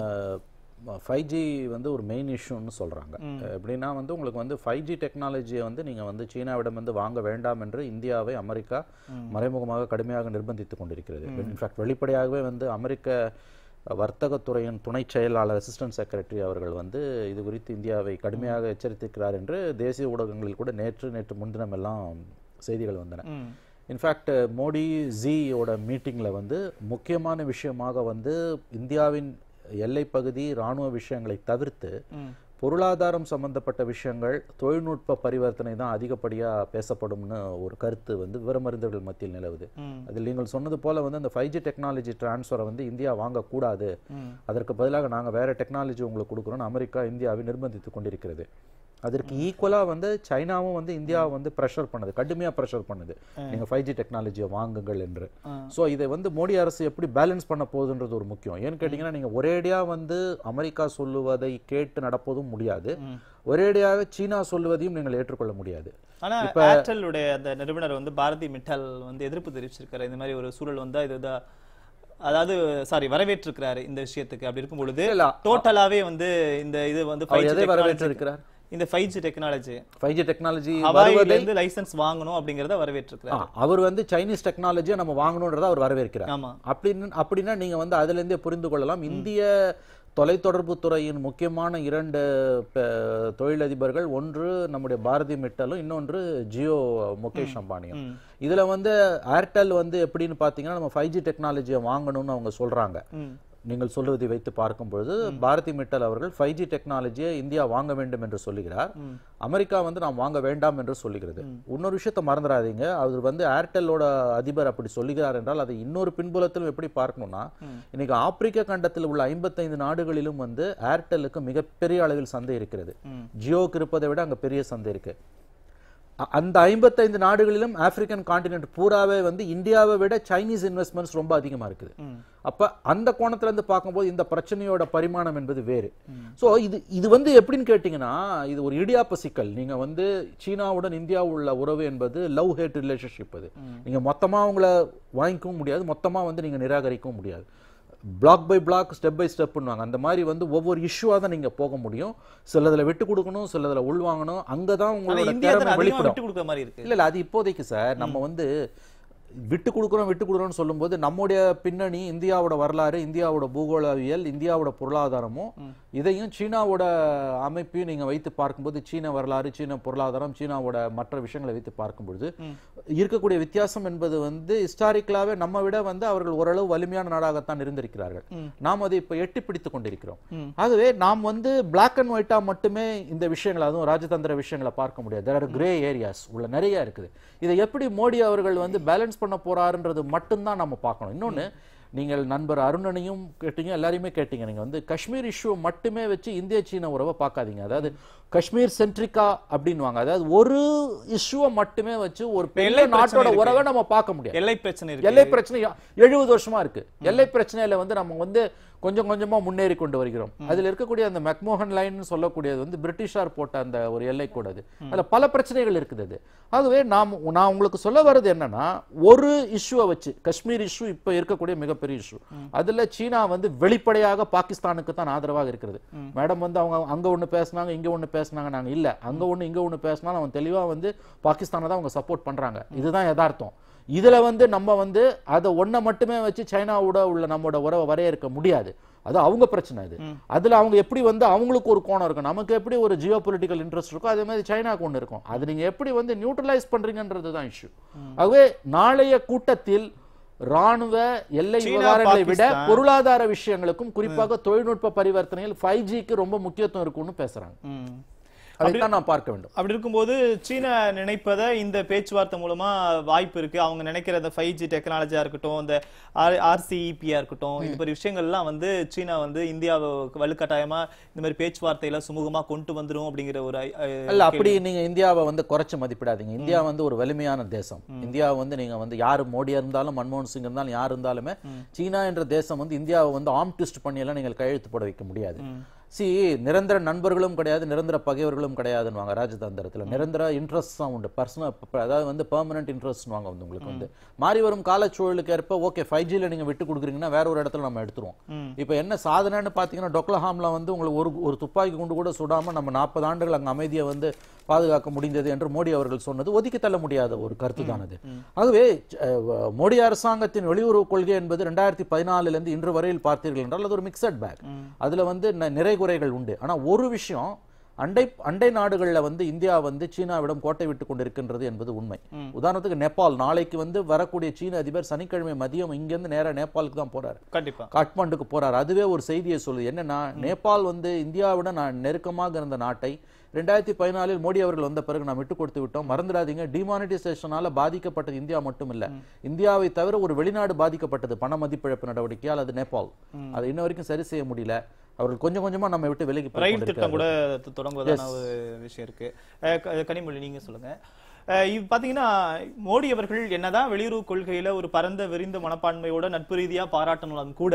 ஃபைவ் ஜி வந்து ஒரு மெயின் இஷ்யூன்னு சொல்கிறாங்க. எப்படின்னா வந்து உங்களுக்கு வந்து ஃபைவ் ஜி டெக்னாலஜியை வந்து நீங்கள் வந்து சீனாவிடம் வந்து வாங்க வேண்டாம் என்று இந்தியாவை அமெரிக்கா மறைமுகமாக கடுமையாக நிர்பந்தித்து கொண்டிருக்கிறது. இன்ஃபேக்ட் வெளிப்படையாகவே வந்து அமெரிக்க வர்த்தகத்துறையின் துணை செயலாளர் அசிஸ்டன்ட் செக்ரட்டரி அவர்கள் வந்து இது குறித்து இந்தியாவை கடுமையாக எச்சரித்திருக்கிறார் என்று தேசிய ஊடகங்களில் கூட நேற்று நேற்று முன்தினம் எல்லாம் செய்திகள் வந்தன. இன்ஃபேக்ட் மோடி ஜியோட மீட்டிங்கில் வந்து முக்கியமான விஷயமாக வந்து இந்தியாவின் எல்லை பகுதி இராணுவ விஷயங்களை தவிர்த்து பொருளாதாரம் சம்பந்தப்பட்ட விஷயங்கள், தொழில்நுட்ப பரிவர்த்தனை தான் அதிகப்படியாக பேசப்படும்னு ஒரு கருத்து வந்து விவரமறிந்தவர்கள் மத்தியில் நிலவுது. அதில் நீங்கள் சொன்னது போல வந்து அந்த ஃபைவ் ஜி டெக்னாலஜி டிரான்ஸ்ஃபரை வந்து இந்தியா வாங்கக்கூடாது, அதற்கு பதிலாக நாங்கள் வேற டெக்னாலஜி உங்களுக்கு கொடுக்குறோன்னு அமெரிக்கா இந்தியாவை நிர்பந்தித்து கொண்டிருக்கிறது. அதற்கு ஈக்குவலாக வந்து சைனாவும் வந்து இந்தியாவை வந்து ப்ரெஷர் பண்ணுது, கடுமையாக ப்ரெஷர் பண்ணுது, நீங்கள் ஃபைவ் ஜி டெக்னாலஜியை வாங்குங்கள் என்று. ஸோ இதை வந்து மோடி அரசு எப்படி பேலன்ஸ் பண்ண போகுதுன்றது ஒரு முக்கியம். ஏன்னு கேட்டிங்கன்னா நீங்கள் ஒரேடியாக வந்து அமெரிக்கா சொல்லுவதை கேட்டு நடப்பதும் முடியாது, ஒரேடியாக சீனா சொல்லுவதையும் நீங்கள் ஏற்றுக்கொள்ள முடியாது. ஆனா ஏர்டெல்லுடைய அந்த நிறுவனர் வந்து பாரதி மிட்டல் வந்து எதிர்ப்பு தெரிவிச்சிருக்காரு. இந்த மாதிரி ஒரு சூழல் வந்தா இதுதான், அதாவது சாரி வரவேற்றிருக்கிறாரு இந்த விஷயத்துக்கு. அப்படி இருக்கும் பொழுது டோட்டலாவே வந்து இந்த இது வந்து வரவேற்றிருக்கிறார். இந்த five G technology five G technology ஹவாயில இருந்து லைசென்ஸ் வாங்கணும் அப்படிங்கறத வரவேற்றிருக்கிறார். அவர் வந்து சைனீஸ் டெக்னாலஜியை நம்ம வாங்கணும்ன்றத அவர் வரவேற்கிறார். ஆமா, அப்படின்னு அப்படின்னா நீங்க வந்து அதுல இருந்தே புரிந்து கொள்ளலாம் இந்திய தொலைத்தொடர்பு துறையின் முக்கியமான இரண்டு தொழிலதிபர்கள், ஒன்று நம்முடைய பாரதி மிட்டலும், இன்னொன்று ஜியோ முகேஷ் அம்பானியும். இதுல வந்து ஏர்டெல் வந்து எப்படின்னு பாத்தீங்கன்னா நம்ம ஃபைவ் ஜி டெக்னாலஜியை வாங்கணும்னு அவங்க சொல்றாங்க. நீங்கள் சொல்வதை வைத்து பார்க்கும் பொழுது பாரதி மிட்டல் அவர்கள் ஃபைவ் ஜி டெக்னாலஜியை இந்தியா வாங்க வேண்டும் என்று சொல்லுகிறார், அமெரிக்கா வந்து நாம் வாங்க வேண்டாம் என்று சொல்லுகிறது. இன்னொரு விஷயத்தை மறந்துடாதீங்க, அவர் வந்து ஏர்டெல்லோட அதிபர் அப்படி சொல்லுகிறார் என்றால் அதை இன்னொரு பின்புலத்திலும் எப்படி பார்க்கணும்னா, இன்னைக்கு ஆப்பிரிக்க கண்டத்தில் உள்ள ஐம்பத்தைந்து நாடுகளிலும் வந்து ஏர்டெல்லுக்கு மிகப்பெரிய அளவில் சந்தை இருக்கிறது. ஜியோக்கு இருப்பதை விட அங்க பெரிய சந்தை இருக்கு. அந்த ஐம்பத்தைந்து நாடுகளிலும் ஆப்பிரிக்கன் கான்டினென்ட் பூராவே வந்து இந்தியாவை விட சைனீஸ் இன்வெஸ்ட்மெண்ட்ஸ் ரொம்ப அதிகமா இருக்குது. அப்ப அந்த கோணத்துல இருந்து பார்க்கும்போது இந்த பிரச்சனையோட பரிமாணம் என்பது வேறு. சோ இது இது வந்து எப்படின்னு கேட்டீங்கன்னா இது ஒரு இடியாப்ப சிக்கல். நீங்க வந்து சீனாவுடன் இந்தியா உள்ள உறவு என்பது லவ் ஹேட் ரிலேஷன்ஷிப். அது நீங்க மொத்தமா உங்களை வாங்கிக்கவும் முடியாது, மொத்தமா வந்து நீங்க நிராகரிக்கவும் முடியாது. Block by block, step by ஸ்டெப்னுவாங்க. அந்த மாதிரி வந்து ஒவ்வொரு இஷ்யூவா தான் நீங்க போக முடியும். சிலதுல விட்டு கொடுக்கணும், சிலதுல உள்வாங்கணும். அங்கதான் உங்களோட திறமை வெளிப்படும். இல்ல இல்ல அது இப்போதைக்கு சார் நம்ம வந்து விட்டு கொடுக்குறோம் விட்டு கொடுக்குறோம்னு சொல்லும்போது நம்முடைய பின்னணி, இந்தியாவோட வரலாறு, இந்தியாவோட பூகோளவியல், இந்தியாவோட பொருளாதாரமும் இதையும் சீனாவோட அமைப்பையும் நீங்க வைத்து பார்க்கும்போது, சீன வரலாறு, சீன பொருளாதாரம், சீனாவோட மற்ற விஷயங்களை வைத்து பார்க்கும்பொழுது இருக்கக்கூடிய வித்தியாசம் என்பது வந்து ஹிஸ்டாரிக்கலாவே நம்ம விட வந்து அவர்கள் ஓரளவு வலிமையான நாடாகத்தான் இருந்திருக்கிறார்கள். நாம் அதை இப்ப எட்டி பிடித்துக் கொண்டிருக்கிறோம். ஆகவே நாம் வந்து பிளாக் அண்ட் ஒயிட்டா மட்டுமே இந்த விஷயங்களை, அதுவும் ராஜதந்திர விஷயங்களை பார்க்க முடியாது. தேர் ஆர் கிரே ஏரியாஸ் உள்ள நிறைய இருக்குது. இதை எப்படி மோடி அவர்கள் வந்து பேலன்ஸ் பண்ண போறாருன்றது மட்டும்தான் நம்ம பார்க்கணும். இன்னொன்னு, நீங்கள் நண்பர் அருணனையும் கேட்டீங்க, எல்லாரையுமே கேட்டீங்க. நீங்க வந்து காஷ்மீர் இஷ்யூ மட்டுமே வச்சு இந்திய சீன உறவை பார்க்காதீங்க. அதாவது காஷ்மீர் சென்ட்ரிக்கா அப்படின்வாங்க. அதாவது ஒரு இஷ்யூவை மட்டுமே வச்சு ஒரு பெரிய நாட்டோட உறவை நம்ம பார்க்க முடியாது. எல்லை பிரச்சனை இருக்கு. எல்லை பிரச்சனை எழுபது வருஷமா இருக்கு. எல்லை பிரச்சனையில வந்து நம்ம வந்து கொஞ்சம் கொஞ்சமா முன்னேறி கொண்டு வருகிறோம். அதுல இருக்கக்கூடிய அந்த மெக்மோகன் லைன் சொல்லக்கூடியது வந்து பிரிட்டிஷார் போட்ட அந்த ஒரு எல்லை கூட அது. அதுல பல பிரச்சனைகள் இருக்குது. அது ஆகவே நாம் நான் உங்களுக்கு சொல்ல வர்றது என்னன்னா, ஒரு இஷ்யூவை வச்சு காஷ்மீர் இஷ்யூ இப்ப இருக்கக்கூடிய மிகப்பெரிய இஷ்யூ, அதுல சீனா வந்து வெளிப்படையாக பாகிஸ்தானுக்கு தான் ஆதரவாக இருக்கிறது. மேடம் வந்து அவங்க அங்க ஒண்ணு பேசினாங்க, இங்க ஒண்ணு பேசினாங்க, நாங்க இல்ல அங்க ஒண்ணு இங்க ஒண்ணு பேசினாலும் அவன் தெளிவா வந்து பாகிஸ்தானை தான் அவங்க சப்போர்ட் பண்றாங்க. இதுதான் யதார்த்தம். இதுல வந்து நம்ம வந்து அதை ஒன்ன மட்டுமே வச்சு சைனாவோட உள்ள நம்மளோட உறவை வரையறுக்க முடியாது. அது அவங்க பிரச்சனை. அது அதுல அவங்க எப்படி வந்து அவங்களுக்கு ஒரு கோணம் இருக்கும், நமக்கு எப்படி ஒரு ஜியோ பொலிட்டிக்கல் இன்ட்ரெஸ்ட் இருக்கும், அதே மாதிரி சைனாக்கு ஒண்ணு இருக்கும். அது நீங்க எப்படி வந்து நியூட்ரலைஸ் பண்றீங்கன்றதுதான் இஷ்யூ. ஆகவே நாளைய கூட்டத்தில் ராணுவ எல்லை விவகாரங்களை விட பொருளாதார விஷயங்களுக்கும் குறிப்பாக தொழில்நுட்ப பரிவர்த்தனையில் ஃபைவ் ஜிக்கு ரொம்ப முக்கியத்துவம் இருக்கும்னு பேசுறாங்க. அதைத்தான் நான் பார்க்க வேண்டும். அப்படி இருக்கும்போது சீனா நினைப்பதை இந்த பேச்சுவார்த்தை மூலமா வாய்ப்பு இருக்கு. அவங்க நினைக்கிற அந்த ஃபைவ் ஜி டெக்னாலஜியா இருக்கட்டும், இந்த ஆர்சிஇபியா இருக்கட்டும், இந்த மாதிரி விஷயங்கள்லாம் வந்து சீனா வந்து இந்தியாவை வலுக்கட்டாயமா இந்த மாதிரி பேச்சுவார்த்தையில சுமூகமா கொண்டு வந்துரும் அப்படிங்கிற ஒரு இல்ல. அப்படி நீங்க இந்தியாவை வந்து குறைச்சு மதிப்பிடாதீங்க. இந்தியா வந்து ஒரு வலிமையான தேசம். இந்தியா வந்து நீங்க வந்து யாரு மோடியா இருந்தாலும் மன்மோகன் சிங் இருந்தாலும் யார் இருந்தாலுமே சீனா என்ற தேசம் வந்து இந்தியாவை வந்து ஆர்ம் ட்விஸ்ட் பண்ணி எல்லாம் நீங்கள் கையெழுத்து போட வைக்க முடியாது. சி நிரந்தர நண்பர்களும் கிடையாது, நிரந்தர பகைவர்களும் கிடையாதுன்னு ராஜதந்திரத்தில். நிரந்தர இன்ட்ரெஸ்ட் தான் உண்டு, பர்சனல், அதாவது வந்து பெர்மனன்ட் இன்ட்ரெஸ்ட் வாங்க வந்து உங்களுக்கு வந்து மாறி வரும் காலச்சூழலுக்கு ஏற்ப ஓகே ஃபைவ் ஜில நீங்க விட்டு கொடுக்குறீங்கன்னா வேற ஒரு இடத்துல நம்ம எடுத்துருவோம். இப்போ என்ன சாதனைன்னு பாத்தீங்கன்னா டொக்லஹாம்ல வந்து உங்களுக்கு ஒரு ஒரு துப்பாக்கி கொண்டு கூட சுடாம நம்ம நாற்பது ஆண்டுகள் அங்க அமைதியை வந்து பாதுகாக்க முடிந்தது என்று மோடி அவர்கள் சொன்னது ஒதுக்கி தள்ள முடியாத ஒரு கருத்து தான் அது. ஆகவே மோடி அரசாங்கத்தின் வெளியுறவு கொள்கை என்பது ரெண்டாயிரத்தி பதினாலுல இருந்து இன்று வரையில் பார்த்தீர்கள் என்றால் அது ஒரு மிக்சட் பேக். அதுல வந்து நிறை குறைகள் உண்டு. ஆனா ஒரு விஷயம், அண்டை அண்டை நாடுகள்ல வந்து இந்தியா வந்து சீனாவிடம் கோட்டை விட்டு கொண்டிருக்கின்றது என்பது உண்மை. உதாரணத்துக்கு நேபாள், நாளைக்கு வந்து வரக்கூடிய சீன அதிபர் சனிக்கிழமை மதியம் இங்கிருந்து நேரா நேபாளுக்கு தான் போறாரு, கண்டிப்பா காட்மாண்டுக்கு போறாரு. அதுவே ஒரு செய்தியை சொல்லுது. என்னன்னா, நேபாள் வந்து இந்தியாவுடன் நெருக்கமாக இருந்த நாட்டை ரெண்டாயிரத்தி பதினாலில் மோடி அவர்கள் வந்த பிறகு நாம் விட்டு கொடுத்து விட்டோம். மறந்துடாதீங்க, டிமானிட்டைசேஷனால பாதிக்கப்பட்டது இந்தியா மட்டும் இல்ல, இந்தியாவை தவிர ஒரு வெளிநாடு பாதிக்கப்பட்டது பண மதிப்பிழப்பு நடவடிக்கையால், அது நேபாள். அதை இன்ன வரைக்கும் சரி செய்ய முடியல. அவர்கள் கொஞ்சம் கொஞ்சமா நம்ம விட்டு விலகி ரயில் திட்டம் கூட தொடங்குவதான ஒரு விஷயம் இருக்கு. கனிமொழி, நீங்க சொல்லுங்க. இது பாத்தீங்கன்னா மோடி அவர்கள் என்னதான் வெளியுறவு கொள்கையில ஒரு பரந்த விரிந்த மனப்பான்மையோட நட்பு ரீதியா பாராட்டணும் கூட,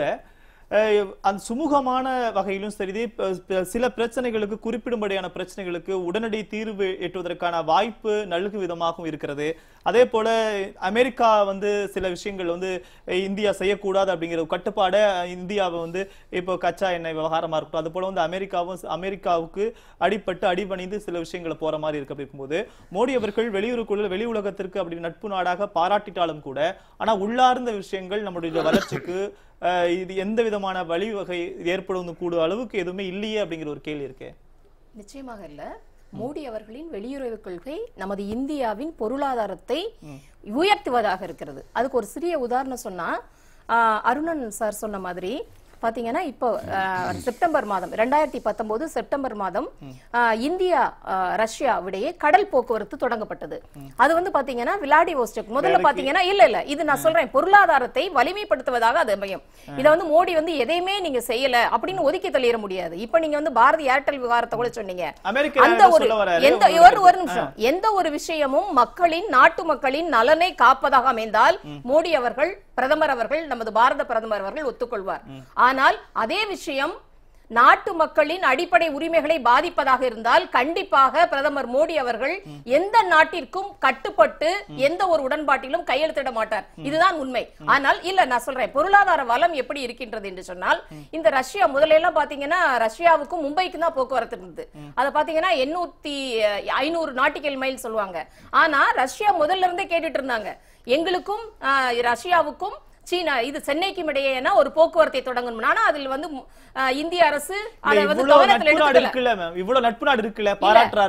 அந்த சுமூகமான வகையிலும் சரி, சில பிரச்சனைகளுக்கு குறிப்பிடும்படியான பிரச்சனைகளுக்கு உடனடி தீர்வு எட்டுவதற்கான வாய்ப்பு நல்கு விதமாகவும் இருக்கிறது. அதே போல அமெரிக்கா வந்து சில விஷயங்கள் வந்து இந்தியா செய்யக்கூடாது அப்படிங்கிற கட்டுப்பாடை இந்தியாவை வந்து இப்போ கச்சா எண்ணெய் விவகாரமா இருக்கட்டும், அது போல வந்து அமெரிக்காவும் அமெரிக்காவுக்கு அடிப்பட்டு அடிபணிந்து சில விஷயங்களை போற மாதிரி இருக்கு. அப்படி இருக்கும்போது மோடி அவர்கள் வெளியுறவுக்குள்ள வெளி உலகத்திற்கு அப்படி நட்பு நாடாக பாராட்டிட்டாலும் கூட, ஆனா உள்ளார்ந்த விஷயங்கள் நம்முடைய வளர்ச்சிக்கு இது எந்த விதமான வழிவகை ஏற்படும் கூடிய அளவுக்கு எதுவுமே இல்லையே அப்படிங்கிற ஒரு கேள்வி இருக்கு. நிச்சயமாக இல்ல. மோடி அவர்களின் வெளியுறவு கொள்கை நமது இந்தியாவின் பொருளாதாரத்தை உயர்த்துவதாக இருக்கிறது. அதுக்கு ஒரு சிறிய உதாரணம் சொன்னா, அருணன் சார் சொன்ன மாதிரி பாத்தீங்கன்னா இப்போ செப்டம்பர் மாதம் ரெண்டாயிரத்தி பத்தொன்பது செப்டம்பர் மாதம் இந்தியா ரஷ்யா விடையே கடல் போக்குவரத்து தொடங்கப்பட்டது. அது வந்து பாத்தீங்கன்னா விளாடிவோஸ்டோக் முதல்ல பாத்தீங்கன்னா இல்ல இல்ல இது நான் சொல்றேன் பொருளாதாரத்தை வலிமைப்படுத்துவதாக அது அமையும். இதை வந்து மோடி வந்து எதையுமே நீங்க செய்யல அப்படின்னு ஒதுக்கி தள்ளிட முடியாது. இப்ப நீங்க வந்து பாரதி ஏர்டெல் விவகாரத்தை கூட சொன்னீங்க. அந்த ஒரு எந்த ஒரு நிமிஷம் எந்த ஒரு விஷயமும் மக்களின் நாட்டு மக்களின் நலனை காப்பதாக அமைந்தால் மோடி அவர்கள் பிரதமர் அவர்கள் நமது பாரத பிரதமர் அவர்கள் ஒத்துக்கொள்வார். ஆனால் அதே விஷயம் நாட்டு மக்களின் அடிப்படை உரிமைகளை பாதிப்பதாக இருந்தால் கண்டிப்பாக பிரதமர் மோடி அவர்கள் எந்த நாட்டிற்கும் கட்டுப்பட்டு எந்த ஒரு உடன்பாட்டிலும் கையெழுத்திட மாட்டார். இதுதான் உண்மை. ஆனால் இல்ல நான் சொல்றேன் பொருளாதார வளம் எப்படி இருக்கின்றது என்று சொன்னால், இந்த ரஷ்யா முதல்ல எல்லாம் பாத்தீங்கன்னா ரஷ்யாவுக்கும் மும்பைக்கும் தான் போக்குவரத்து இருந்தது. அதை பாத்தீங்கன்னா எண்ணூத்தி ஐநூறு நாட்டிக்கல் மைல் சொல்லுவாங்க. ஆனா ரஷ்யா முதல்ல இருந்தே கேட்டுட்டு இருந்தாங்க, எங்களுக்கும் ரஷ்யாவுக்கும் சீனா இது சென்னைக்கும் இடையேனா ஒரு போக்குவரத்தை தொடங்கணும். ஆனா அதில் வந்து இந்திய அரசு அதை வந்து கவனத்தில் எடுத்துக்கல. இவ்வளவு நட்பு நாடு இருக்குல்ல, பாராட்டுறாருல,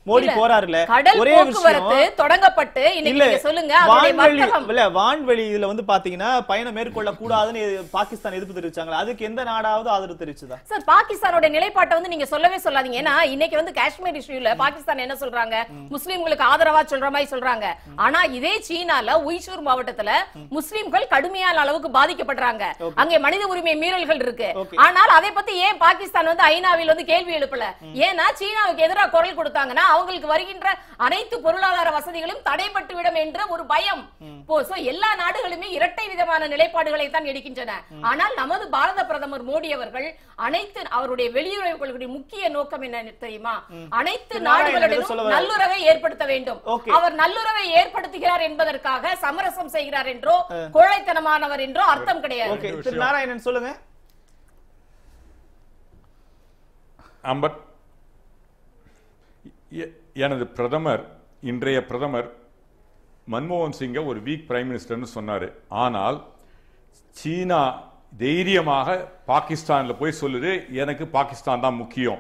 மோடி போறாருல கடல் ஒரே போக்குவரத்து விஷயம் தொடங்கப்பட்டு இன்னைக்கு நீங்க சொல்லுங்க அவருடைய வான்வெளி வர்த்தகம் இல்ல வான்வெளி இதுல வந்து பாத்தீங்கன்னா பயணம் மேற்கொள்ள கூடாதுன்னு பாகிஸ்தான் எதிர்ப்பு தெரிவிச்சாங்க. அதுக்கு எந்த நாடாவது ஆதரவு தெரிவிச்சதா? சார் பாகிஸ்தானோட நிலைப்பாட்டை வந்து நீங்க சொல்லவே சொல்லாதீங்க. ஏன்னா இன்னைக்கு வந்து காஷ்மீர் இஷ்யூல பாகிஸ்தான் என்ன சொல்றாங்க, முஸ்லிம்களுக்கு ஆதரவா சொல்ற மாதிரி சொல்றாங்க. ஆனா இதே சீனால உய்சூர் மாவட்டத்துல முஸ்லிம்கள் கடுமையான அளவுக்கு பாதிக்கப்படுறாங்க. அங்கே மனித உரிமை மீறல்கள் இருக்கு. ஆனால் அதை பத்தி ஏன் பாகிஸ்தான் வந்து ஐநாவில் வந்து கேள்வி எழுப்பல? ஏன்னா சீனாவுக்கு எதிராக குரல் கொடுத்தாங்கன்னா அவங்களுக்கு வருகின்ற அனைத்து பொருளாதார வசதிகளும் தடைபட்டு விடும் என்ற ஒரு பயம். எல்லா நாடுகளுமே இரட்டை விதமான நிலைப்பாடுகளை தான் எடுக்கின்றன. ஆனால் நமது பாரத பிரதமர் மோடி அவர்கள் அனைத்து அவருடைய வெளியுறவு கொள்கையுடைய முக்கிய நோக்கம் என்ன தெரியுமா? அனைத்து நாடுகளிடம் நல்லுறவை ஏற்படுத்த வேண்டும். அவர் நல்லுறவை ஏற்படுத்துகிறார் என்பதற்காக சமரசம் செய்கிறார் என்றோ கோழைத்தனமானவர் என்றோ அர்த்தம் கிடையாது. திரு நாராயணன் சொல்லுங்க. அம்பட் எனது பிரதமர் இன்றைய பிரதமர் மன்மோகன் சிங்கை ஒரு வீக் பிரைம் மினிஸ்டர்னு சொன்னாரு. ஆனால் சீனா தைரியமாக பாகிஸ்தான்ல போய் சொல்லுது எனக்கு பாகிஸ்தான் தான் முக்கியம்.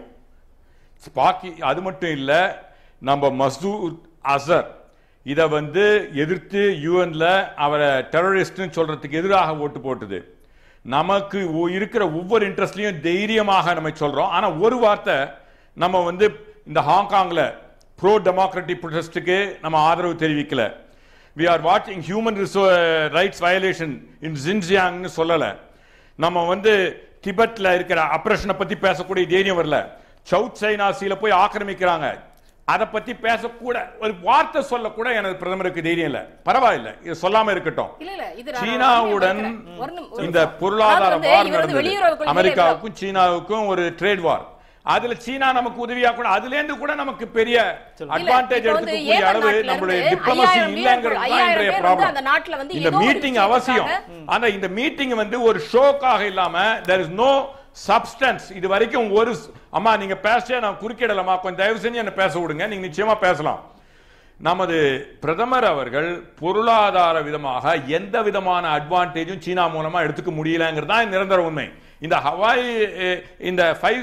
பாக்கி அது மட்டும் இல்ல, நம்ம மசூத் அசர் இதை வந்து எதிர்த்து யூஎன்ல அவரை டெரரிஸ்ட்னு சொல்றதுக்கு எதிராக ஓட்டு போட்டுது. நமக்கு இருக்கிற ஒவ்வொரு இன்ட்ரெஸ்ட்லயும் தைரியமாக நம்ம சொல்றோம். ஆனா ஒரு வார்த்தை நம்ம வந்து இந்த ஹாங்காங்ல ப்ரோ டெமோக்ராட்டிக் ப்ரொடெஸ்டுக்கு நம்ம ஆதரவு தெரிவிக்கல. we are watching human rights violation in Xinjiang னு சொல்லல. நம்ம வந்து திபெத்ல இருக்கிற அப்ரஷனை பத்தி பேசக்கூடிய தைரியம் வரல. சவுத் சைனா சீல போய் ஆக்கிரமிக்கிறாங்க, அதை பத்தி பேசக்கூட ஒரு வார்த்தை சொல்ல கூட எனது பிரதமருக்கு தைரியம் இல்ல. பரவாயில்ல, இது சொல்லாம இருக்கட்டும். சீனாவுடன் இந்த பொருளாதார வார் நடந்தது. அமெரிக்காவுக்கும் சீனாவுக்கும் ஒரு ட்ரேட் வார். அதுல சீனா நமக்கு உதவியா கூட அதுல இருந்து கூட நமக்கு பெரிய அட்வான்டேஜ் எடுத்துக்கூடிய அளவு நம்மளுடைய டிப்ளமசி இல்லங்கிறது தான் இன்றைய ப்ராப்ளம். இந்த மீட்டிங் அவசியம். ஆனா இந்த மீட்டிங் வந்து ஒரு ஷோக்காக இல்லாம there is no substance. இது வரைக்கும் ஒரு அம்மா நீங்க பேச நான் குறுக்கிடலாமா, கொஞ்சம் தயவு செஞ்சு என்ன பேச விடுங்க, நீங்க நிச்சயமா பேசலாம். நமது பிரதமர் அவர்கள் பொருளாதார விதமாக எந்த விதமான அட்வான்டேஜும் சீனா மூலமா எடுத்துக்க முடியலங்கிறது தான் நிரந்தர உண்மை. இந்த ஹவாய் இந்த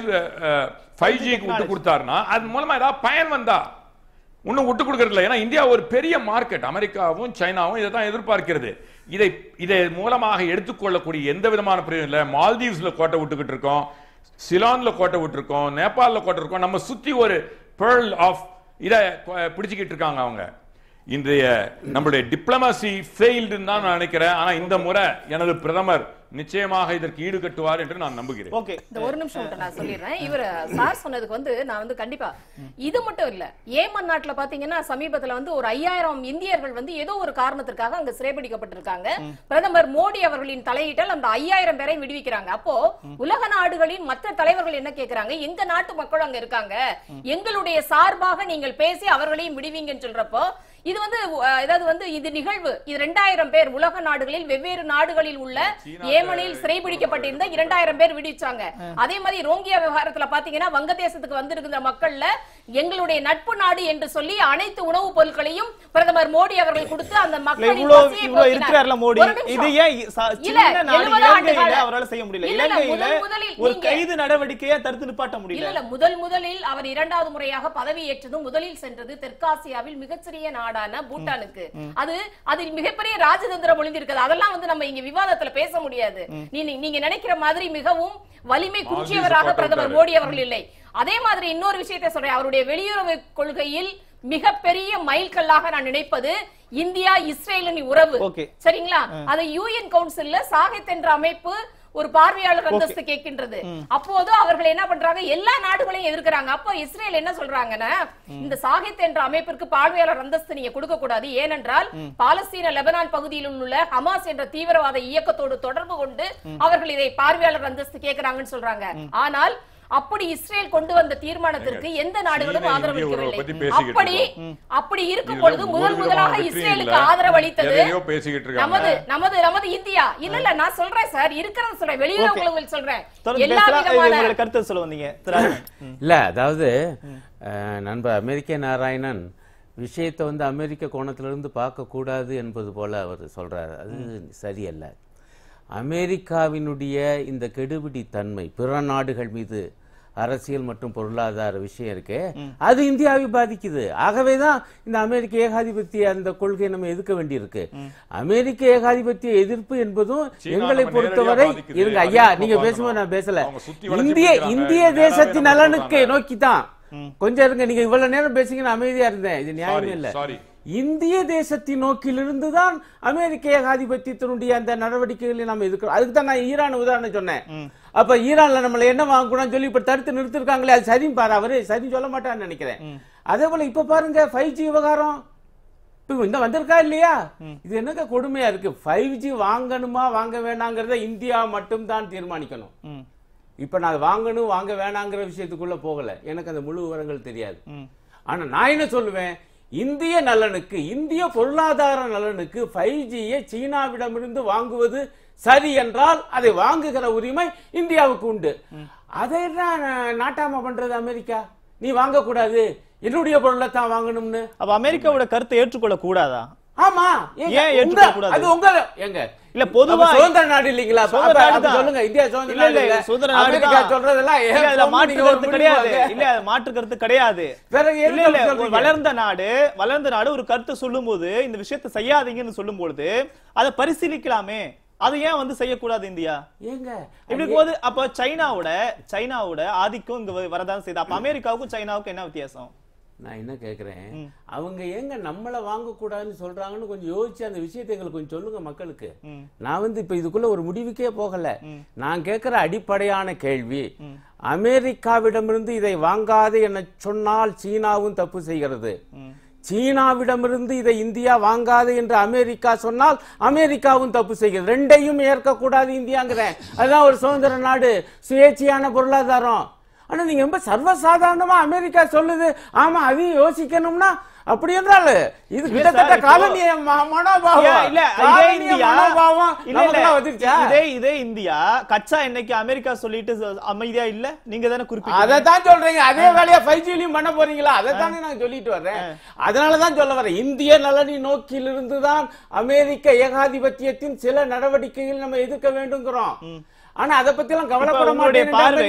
ஃபைவ் ஜிக்கு விட்டு கொடுத்தாருன்னா அது மூலமா ஏதாவது பயன் வந்தா இன்னும் விட்டு கொடுக்கறது இல்லை. ஏன்னா இந்தியா ஒரு பெரிய மார்க்கெட், அமெரிக்காவும் சைனாவும் இதை தான் எதிர்பார்க்கிறது. இதை இதை மூலமாக எடுத்துக்கொள்ளக்கூடிய எந்த விதமான பிரயோஜனம் இல்லை. மால்தீவ்ஸ்ல கோட்டை விட்டுக்கிட்டு இருக்கோம், சிலான்ல கோட்டை விட்டுருக்கோம், நேபாளில் கோட்டை இருக்கோம். நம்ம சுத்தி ஒரு பேர்ல் ஆஃப் இதை பிடிச்சிக்கிட்டு இருக்காங்க அவங்க. இன்றைய நம்மளுடைய டிப்ளமசி ஃபெயில்டுன்னு தான் நான் நினைக்கிறேன். ஆனா இந்த முறை எனது பிரதமர் நிச்சயமாக இதற்கு ஈடு கட்டுவார் என்று நான் நம்புகிறேன். ஓகே, இந்த ஒரு நிமிஷம் மட்டும் நான் சொல்லிடுறேன். இவர் சார் சொன்னதுக்கு வந்து நான் வந்து கண்டிப்பா இது மட்டும் இல்ல, ஏமன் நாட்டுல பாத்தீங்கன்னா சமீபத்துல வந்து ஒரு ஐயாயிரம் இந்தியர்கள் வந்து ஏதோ ஒரு காரணத்திற்காக அங்க சிறைபிடிக்கப்பட்டிருக்காங்க. பிரதமர் மோடி அவர்களின் தலையீட்டால் அந்த ஐயாயிரம் பேரை விடுவிக்கிறாங்க. அப்போ உலக நாடுகளின் மற்ற தலைவர்கள் என்ன கேட்கிறாங்க, எங்க நாட்டு மக்கள் அங்க இருக்காங்க, எங்களுடைய சார்பாக நீங்கள் பேசி அவர்களையும் விடுவீங்கன்னு சொல்றப்போ இது வந்து ஏதாவது வந்து இது நிகழ்வு இது இரண்டாயிரம் பேர் உலக நாடுகளில் வெவ்வேறு நாடுகளில் உள்ள ஏமனில் சிறைபிடிக்கப்பட்டிருந்த இரண்டாயிரம் பேர் விடுவிச்சாங்க. அதே மாதிரி ரோங்கியா விவகாரத்துல பாத்தீங்கன்னா வங்கதேசத்துக்கு வந்திருக்கிற மக்கள்ல எங்களுடைய நட்பு நாடு என்று சொல்லி அனைத்து உணவுப் பொருட்களையும் பிரதமர் மோடி அவர்கள் கொடுத்து அந்த மக்களின் பசியை போக்கினார். மோடி இது ஏன் சின்ன நாடு இலங்கையில அவரால் செய்ய முடியல? இலங்கையில ஒரு கைது நடவடிக்கையை தடுத்து நிப்பாட்ட முடியல. இல்ல முதல் முதலில் அவர் இரண்டாவது முறையாக பதவி ஏற்றதும் முதலில் சென்றது தெற்காசியாவில் மிகச்சிறிய நாடான பூட்டானுக்கு. அது அதில் மிகப்பெரிய ராஜதந்திரம் ஒளிந்திருக்கிறது. அதெல்லாம் வந்து நம்ம இங்க விவாதத்துல பேச முடியாது. நீங்க நினைக்கிற மாதிரி மிகவும் வலிமை குன்றியவராக பிரதமர் மோடி அவர்கள் இல்லை. அதே மாதிரி இன்னொரு விஷயத்தை சொல்றேன், அவருடைய வெளியுறவு கொள்கையில் மிகப்பெரிய மைல்கல்லாக நான் நினைப்பது இந்தியா இஸ்ரேலின் உறவு. சரிங்களா? அது யூஎன் கவுன்சில்ல சாகித் என்ற அமைப்பு ஒரு பார்வையாளர் அந்தஸ்து கேட்கின்றது. அப்போது அவர்கள் என்ன பண்றாங்க, எல்லா நாடுகளையும் எதிர்க்கிறாங்க. அப்போ இஸ்ரேல் என்ன சொல்றாங்கன்னா, இந்த சாகித் என்ற அமைப்பிற்கு பார்வையாளர் அந்தஸ்து நீங்க கொடுக்க கூடாது, ஏனென்றால் பாலஸ்தீன லெபனான் பகுதியில் உள்ள ஹமாஸ் என்ற தீவிரவாத இயக்கத்தோடு தொடர்பு கொண்டு அவர்கள் இதை பார்வையாளர் அந்தஸ்து கேட்கிறாங்கன்னு சொல்றாங்க. ஆனால் அப்படி இஸ்ரேல் கொண்டு வந்த தீர்மானத்திற்கு எந்த நாடுகளும் ஆதரவளிக்கவில்லை. அப்படி அப்படி இருக்கும் பொழுது முதல் முதலாக இஸ்ரேலுக்கு ஆதரவு அளித்தது நமது நமது நமது இந்தியா. இல்ல இல்ல நான் சொல்றேன் சார், இருக்கிறது சொல்றேன், வெளியுறவு கொள்கை சொல்றேன். எல்லா விதமான கருத்து சொல்ல வந்தீங்க இல்ல, அதாவது நண்பர் அமெரிக்க நாராயணன் விஷயத்தை வந்து அமெரிக்க கோணத்திலிருந்து பார்க்க கூடாது என்பது போல அவர் சொல்றாரு. அது சரியல்ல. அமெரிக்காவினுடைய இந்த கெடுபிடி தன்மை, பிற நாடுகள் மீது அரசியல் மற்றும் பொருளாதார விஷயம் இருக்கு, அது இந்தியாவை பாதிக்குது. ஆகவேதான் இந்த அமெரிக்க ஏகாதிபத்திய அந்த கொள்கையை நம்ம எதிர்க்க வேண்டியிருக்கு. அமெரிக்க ஏகாதிபத்திய எதிர்ப்பு என்பதும் எங்களை பொறுத்தவரை இருங்க ஐயா, நீங்க பேசும்போது நான் பேசல, இந்திய இந்திய தேசத்தின் நலனுக்கு நோக்கிதான். கொஞ்சம் இருங்க, நீங்க இவ்வளவு நேரம் பேசிங்கன்னா அமைதியா இருந்தேன், இது நியாயமே இல்ல. இந்திய தேசத்தின் நோக்கிலிருந்து தான் அமெரிக்க ஏகாதிபத்தியத்தினுடைய அந்த நடவடிக்கைகளை நம்ம எதிர்க்கிறோம். அதுக்கு தான் நான் ஈரான் உதாரணம் சொன்னேன். அப்ப ஈரான்ல நம்மள என்ன வாங்கக்கூடாதுன்னு சொல்லி இப்ப தடுத்து நிறுத்திருக்காங்களே, அது சரின்னு பாரு, அவரு சரி சொல்ல மாட்டான்னு நினைக்கிறேன். அதே போல இப்ப பாருங்க ஃபைவ் ஜி விவகாரம் இப்ப இந்த வந்திருக்கா இல்லையா, இது என்னங்க கொடுமையா இருக்கு. ஃபைவ் ஜி வாங்கணுமா வாங்க வேணாங்கிறத இந்தியா மட்டும் தான் தீர்மானிக்கணும். இப்ப நான் வாங்கணும் வாங்க வேணாங்கிற விஷயத்துக்குள்ள போகல, எனக்கு அந்த முழு விவரங்கள் தெரியாது. ஆனா நான் என்ன சொல்லுவேன், இந்திய நலனுக்கு, இந்திய பொருளாதார நலனுக்கு ஃபைவ் ஜியை சீனாவிடமிருந்து வாங்குவது சரி என்றால் அதை வாங்குகிற உரிமை இந்தியாவுக்கு உண்டு. அதை நாட்டாம பண்றது அமெரிக்கா, நீ வாங்க கூடாது, என்னுடைய பொருளை தான் வாங்கணும்னு. அப்ப அமெரிக்காவோட கருத்தை ஏற்றுக்கொள்ள கூடாதா? ஆமா, ஏன் ஏற்றுக்கொள்ள கூடாது? அது உங்க எங்க இல்ல பொதுவா சுதந்திர நாடு இல்லீங்களா? சொல்லுங்க, இந்தியா சுதந்திர நாடு இல்ல, சுதந்திர நாடு சொல்றதெல்லாம் மாற்று கருத்து கிடையாது. இல்ல மாற்று கருத்து கிடையாது. வளர்ந்த நாடு வளர்ந்த நாடு ஒரு கருத்தை சொல்லும் போது இந்த விஷயத்தை செய்யாதீங்கன்னு சொல்லும் பொழுது அதை பரிசீலிக்கலாமே, அதை ஏன் வந்து செய்யக்கூடாது இந்தியா? ஏங்க இப்படி போது அப்ப சைனாவோட சைனாவோட ஆதிக்கம் இங்க வரதான் செய்யுது. அப்ப அமெரிக்காவுக்கும் சைனாவுக்கும் என்ன வித்தியாசம்? நான் என்ன கேக்குறேன், அவங்க எங்க நம்மள வாங்க கூடாதுன்னு சொல்றாங்கன்னு கொஞ்சம் யோசிச்சு அந்த விஷயத்தை எங்களுக்கு கொஞ்சம் சொல்லுங்க மக்களுக்கு. நான் வந்து இப்ப இதுக்குள்ள ஒரு முடிவுக்கே போகல. நான் கேட்கிற அடிப்படையான கேள்வி, அமெரிக்காவிடமிருந்து இதை வாங்காது என சொன்னால் சீனாவும் தப்பு செய்கிறது, சீனாவிடமிருந்து இதை இந்தியா வாங்காது என்று அமெரிக்கா சொன்னால் அமெரிக்காவும் தப்பு செய்கிறது. ரெண்டையும் ஏற்கக்கூடாது இந்தியாங்கிறேன். அதுதான் ஒரு சுதந்திர நாடு, சுயேட்சையான பொருளாதாரம். ஆனா நீங்க ரொம்ப சர்வசாதாரணமா அமெரிக்கா சொல்லுது, ஆமா அதையும் யோசிக்கணும்னா அப்படி என்றால் இது கிட்டத்தட்ட காலனிய மனோபாவம். இதே இதே இந்தியா கச்சா இன்னைக்கு அமெரிக்கா சொல்லிட்டு அமைதியா இல்ல, நீங்க தானே குறிப்பிட்ட அதைத்தான் சொல்றீங்க. அதே வேலையா ஃபைவ் ஜிலையும் பண்ண போறீங்களா? அதைத்தானே நான் சொல்லிட்டு வர்றேன். அதனாலதான் சொல்ல வரேன், இந்திய நலனி நோக்கிலிருந்து தான் அமெரிக்க ஏகாதிபத்தியத்தின் சில நடவடிக்கைகள் நம்ம எதிர்க்க வேண்டுங்கிறோம். ஆனா அதை பத்தி எல்லாம் கவலைப்பட மாட்டேன்.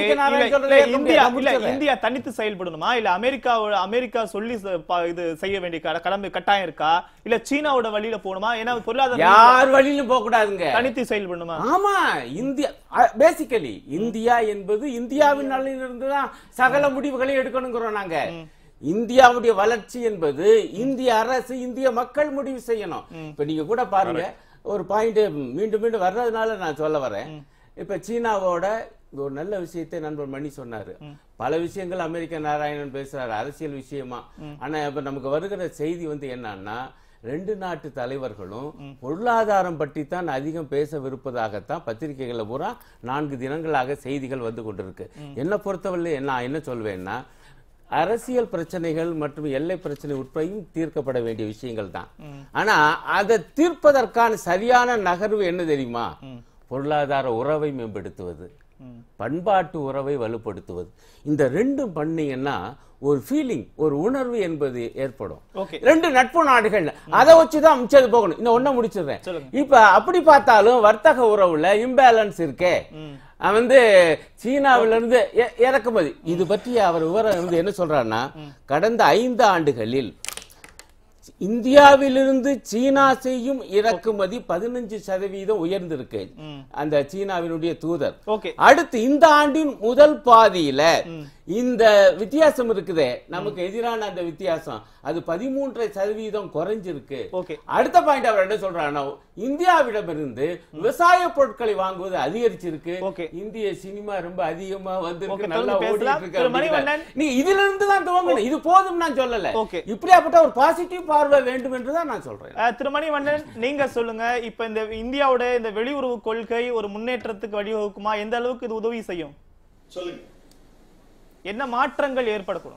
இந்தியா தனித்து செயல்படணுமா, இல்ல அமெரிக்கா அமெரிக்கா சொல்லி இது செய்ய வேண்டிய கடமை கட்டாயம் இருக்கா, இல்ல சீனாவோட வழியில போகணுமா? ஏன்னா பொருளாதார யார் வழியிலும் போக கூடாதுங்க, தனித்து செயல்படணுமா? ஆமா, இந்தியா பேசிக்கலி இந்தியா என்பது இந்தியாவின் நலனிலிருந்து தான் சகல முடிவுகளை எடுக்கணுங்கிறோம் நாங்க. இந்தியாவுடைய வளர்ச்சி என்பது இந்திய அரசு இந்திய மக்கள் முடிவு செய்யணும். இப்ப நீங்க கூட பாருங்க, ஒரு பாயிண்ட் மீண்டும் மீண்டும் வர்றதுனால நான் சொல்ல வரேன். இப்ப சீனாவோட ஒரு நல்ல விஷயத்தை நண்பர் மணி சொன்னாரு. பல விஷயங்கள் அமெரிக்க நாராயணன் பேசுறாரு அரசியல் விஷயமா. ஆனா இப்ப நமக்கு வருகிற செய்தி வந்து என்னன்னா, ரெண்டு நாட்டு தலைவர்களும் பொருளாதாரம் பற்றி தான் அதிகம் பேசவிருப்பதாகத்தான் பத்திரிகைகளை பூரா நான்கு தினங்களாக செய்திகள் வந்து கொண்டிருக்கு. என்னை பொறுத்தவரை நான் என்ன சொல்வேன்னா, அரசியல் பிரச்சனைகள் மற்றும் எல்லை பிரச்சனை உட்படையும் தீர்க்கப்பட வேண்டிய விஷயங்கள் தான். ஆனா அதை தீர்ப்பதற்கான சரியான நகர்வு என்ன தெரியுமா? பொருளாதார உறவை மேம்படுத்துவது, பண்பாட்டு உறவை வலுப்படுத்துவது. இந்த ரெண்டும் பண்ணீங்கன்னா ஒரு ஃபீலிங், ஒரு உணர்வு என்பது ஏற்படும். ரெண்டு நட்பு நாடுகள் அதை வச்சுதான் மிச்சது போகணும். இந்த ஒண்ண முடிச்சிடுறேன். இப்ப அப்படி பார்த்தாலும் வர்த்தக உறவுல இம்பேலன்ஸ் இருக்கே. வந்து சீனாவில இருந்து இறக்குமதி, இது பற்றி அவர் விவரம் வந்து என்ன சொல்றாருன்னா, கடந்த ஐந்து ஆண்டுகளில் இந்தியாவிலிருந்து சீனா செய்யும் இறக்குமதி பதினஞ்சு சதவீதம் உயர்ந்திருக்கு அந்த சீனாவினுடைய தூதர். அடுத்து இந்த ஆண்டின் முதல் பாதியில இந்த வித்தியாசம் இருக்குதே, நமக்கு எதிரான அந்த வித்தியாசம் அது பதிமூன்றரை சதவீதம் குறைஞ்சிருக்கு. அடுத்த பாயிண்ட் அவர் என்ன சொல்றாருன்னா, இந்தியாவிடமிருந்து விவசாய பொருட்களை வாங்குவது அதிகரிச்சிருக்கு. இந்திய சினிமா ரொம்ப அதிகமா வந்திருக்கு, நல்லா ஓடிட்டு இருக்கு. நீ இதுல இருந்து தான் துவங்கணும், இது போதும் நான் சொல்லல. இப்படியாப்பட்ட ஒரு பாசிட்டிவ் பார்வை வேண்டும் என்றுதான் நான் சொல்றேன். திருமணி வண்ணன், நீங்க சொல்லுங்க, இப்ப இந்த இந்தியாவோட இந்த வெளியுறவு கொள்கை ஒரு முன்னேற்றத்துக்கு வழிவகுக்குமா? எந்த அளவுக்கு இது உதவி செய்யும்? சொல்லுங்க, என்ன மாற்றங்கள் ஏற்படக்கூடும்?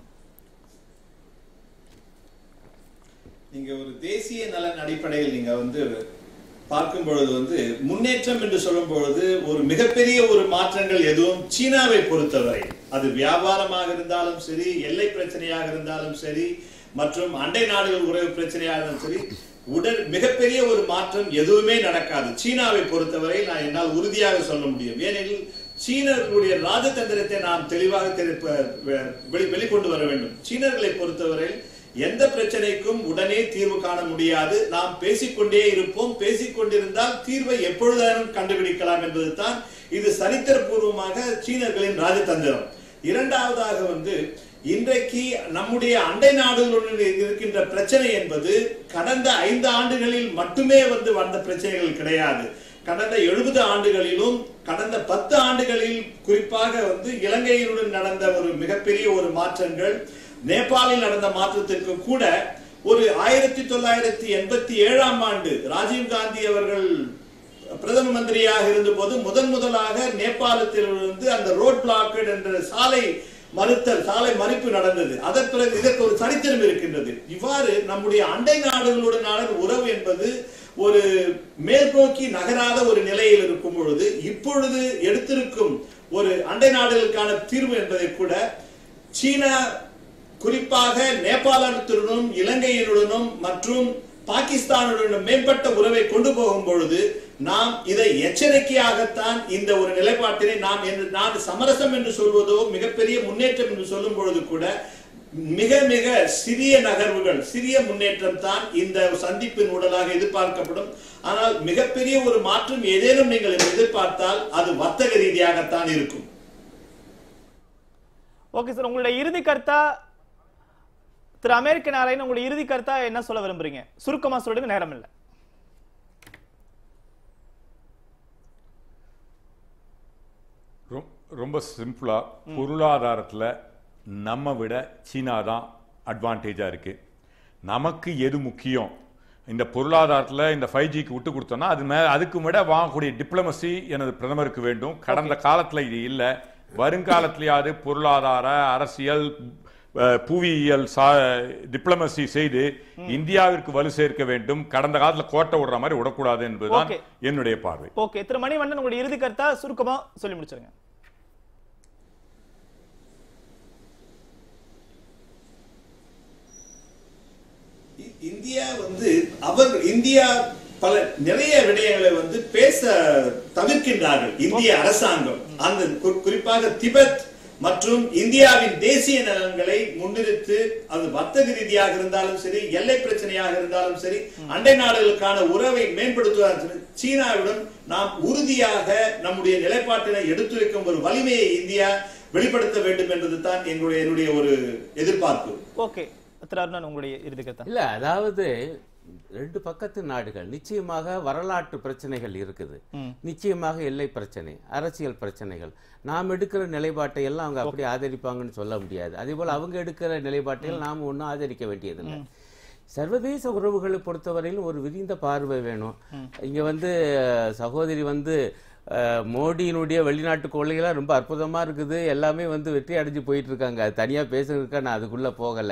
நீங்க ஒரு தேசிய நலன் அடிப்படையில் நீங்க வந்து பார்க்கும் பொழுது வந்து முன்னேற்றம் என்று சொல்லும் பொழுது ஒரு மிகப்பெரிய ஒரு மாற்றங்கள் எதுவும் சீனாவை பொறுத்தவரை, அது வியாபாரமாக இருந்தாலும் சரி, எல்லை பிரச்சனையாக இருந்தாலும் சரி, மற்றும் அண்டை நாடுகள் உறவு பிரச்சனையாக இருந்தாலும் சரி, உடல் மிகப்பெரிய ஒரு மாற்றம் எதுவுமே நடக்காது சீனாவை பொறுத்தவரை. நான் என்னால் உறுதியாக சொல்ல முடியும். ஏனெனில் சீனர்களுடைய ராஜதந்திரத்தை நாம் தெளிவாக வெளிக்கொண்டு வர வேண்டும். சீனர்களை பொறுத்தவரை எந்த பிரச்சனைக்கும் உடனே தீர்வு காண முடியாது. நாம் பேசிக்கொண்டே இருப்போம். பேசிக்கொண்டிருந்தால் தீர்வை எப்பொழுதும் கண்டுபிடிக்கலாம் என்பதுதான் இது சரித்திரபூர்வமாக சீனர்களின் ராஜதந்திரம். இரண்டாவதாக வந்து இன்றைக்கு நம்முடைய அண்டை நாடுகளுடன் இருக்கின்ற பிரச்சனை என்பது கடந்த ஐந்து ஆண்டுகளில் மட்டுமே வந்து வந்த பிரச்சனைகள் கிடையாது. கடந்த எழுபது ஆண்டுகளிலும் கடந்த பத்து ஆண்டுகளில் குறிப்பாக வந்து இலங்கையுடன் நடந்த ஒரு மிகப்பெரிய ஒரு மாற்றங்கள், நேபாளில் நடந்த மாற்றத்திற்கு கூட ஒரு ஆயிரத்தி தொள்ளாயிரத்தி எண்பத்தி ஏழாம் ஆண்டு ராஜீவ் காந்தி அவர்கள் பிரதம மந்திரியாக இருந்த போது முதன் முதலாக நேபாளத்திலிருந்து அந்த ரோட் பிளாக்கெட் என்ற சாலை மறுத்தல் சாலை மறிப்பு நடந்தது. அதன் பிறகு இதற்கு ஒரு சரித்திரம் இருக்கின்றது. இவ்வாறு நம்முடைய அண்டை நாடுகளுடனான உறவு என்பது ஒரு மேல்நோக்கி நகராத ஒரு நிலையில் இருக்கும் பொழுது இப்பொழுது எடுத்திருக்கும் ஒரு அண்டை நாடுகளுக்கான தீர்வு என்பதை கூட சீனா குறிப்பாக நேபாளத்துடனும் இலங்கையினுடனும் மற்றும் பாகிஸ்தானுடன் மேம்பட்ட உறவை கொண்டு போகும் பொழுது நாம் இதை எச்சரிக்கையாகத்தான் இந்த ஒரு நிலைப்பாட்டினை நாம் நான் சமரசம் என்று சொல்வதோ மிகப்பெரிய முன்னேற்றம் என்று சொல்லும் பொழுது கூட மிக மிக சிறிய நகர்வுகள், சிறிய முன்னேற்றம் தான் இந்த சந்திப்பின் ஊடாக எதிர்பார்க்கப்படும். ஆனால் மிகப்பெரிய ஒரு மாற்றம் ஏதேனும் நீங்கள் எதிர்பார்த்தால் அது வர்த்தக ரீதியாகத்தான் இருக்கும். ஓகே சார், உங்களுடைய இறுதி கருத்தா திரு அமெரிக்க நாராயணன், உங்களுடைய இறுதி கருத்தா என்ன சொல்ல விரும்புறீங்க? சுருக்கமா சொல்லுங்க, நேரம் இல்லை. ரொம்ப சிம்பிளா, பொருளாதாரத்துல நம்ம விட சீனா தான் அட்வான்டேஜா இருக்கு. நமக்கு எது முக்கியம்? இந்த பொருளாதாரத்துல இந்த ஃபைவ் ஜிக்கு விட்டு கொடுத்தோம்னா அது மே அதுக்கு விட வாங்கக்கூடிய டிப்ளமசி எனது பிரதமருக்கு வேண்டும். கடந்த காலத்துல இது இல்லை. வருங்காலத்திலேயாவது பொருளாதார, அரசியல், புவியியல் டிப்ளமசி செய்து இந்தியாவிற்கு வலு சேர்க்க வேண்டும். கடந்த காலத்துல கோட்டை விடுற மாதிரி விடக்கூடாது என்பதுதான் என்னுடைய பார்வை. ஓகே, திரு மணிவண்ணன், உங்களுடைய இறுதி கருத்தா சுருக்கமா சொல்லி முடிச்சிருங்க. இந்தியா வந்து அவர் இந்தியா பல நிறைய விடயங்களை வந்து பேச தவிர்க்கின்றார்கள் இந்திய அரசாங்கம். அந்த குறிப்பாக திபெத் மற்றும் இந்தியாவின் தேசிய நலன்களை முன்னிறுத்து அது வர்த்தக ரீதியாக இருந்தாலும் சரி, எல்லை பிரச்சனையாக இருந்தாலும் சரி, அண்டை நாடுகளுக்கான உறவை மேம்படுத்துவதற்கு சீனாவுடன் நாம் உறுதியாக நம்முடைய நிலைப்பாட்டினை எடுத்துரைக்கும் ஒரு வலிமையை இந்தியா வெளிப்படுத்த வேண்டும் என்பது தான் எங்களுடைய என்னுடைய ஒரு எதிர்பார்ப்பு. ஓகே, உங்களுடைய இறுதி கருத்து? இல்ல, அதாவது ரெண்டு பக்கத்து நாடுகள் நிச்சயமாக வரலாற்று பிரச்சனைகள் இருக்குது. நிச்சயமாக எல்லை பிரச்சனை, அரசியல் பிரச்சனைகள். நாம் எடுக்கிற நிலைப்பாட்டை எல்லாம் அவங்க அப்படி ஆதரிப்பாங்கன்னு சொல்ல முடியாது. அதே போல அவங்க எடுக்கிற நிலைப்பாட்டைகள் நாம் ஒன்றும் ஆதரிக்க வேண்டியதில்லை. சர்வதேச உறவுகளை பொறுத்தவரையிலும் ஒரு விரிந்த பார்வை வேணும். இங்க வந்து சகோதரி வந்து மோடியினுடைய வெளிநாட்டு கொள்கைலாம் ரொம்ப அற்புதமா இருக்குது, எல்லாமே வந்து வெற்றி அடைஞ்சு போயிட்டு இருக்காங்க. அது தனியா பேசுறதுக்கா நான் அதுக்குள்ள போகல.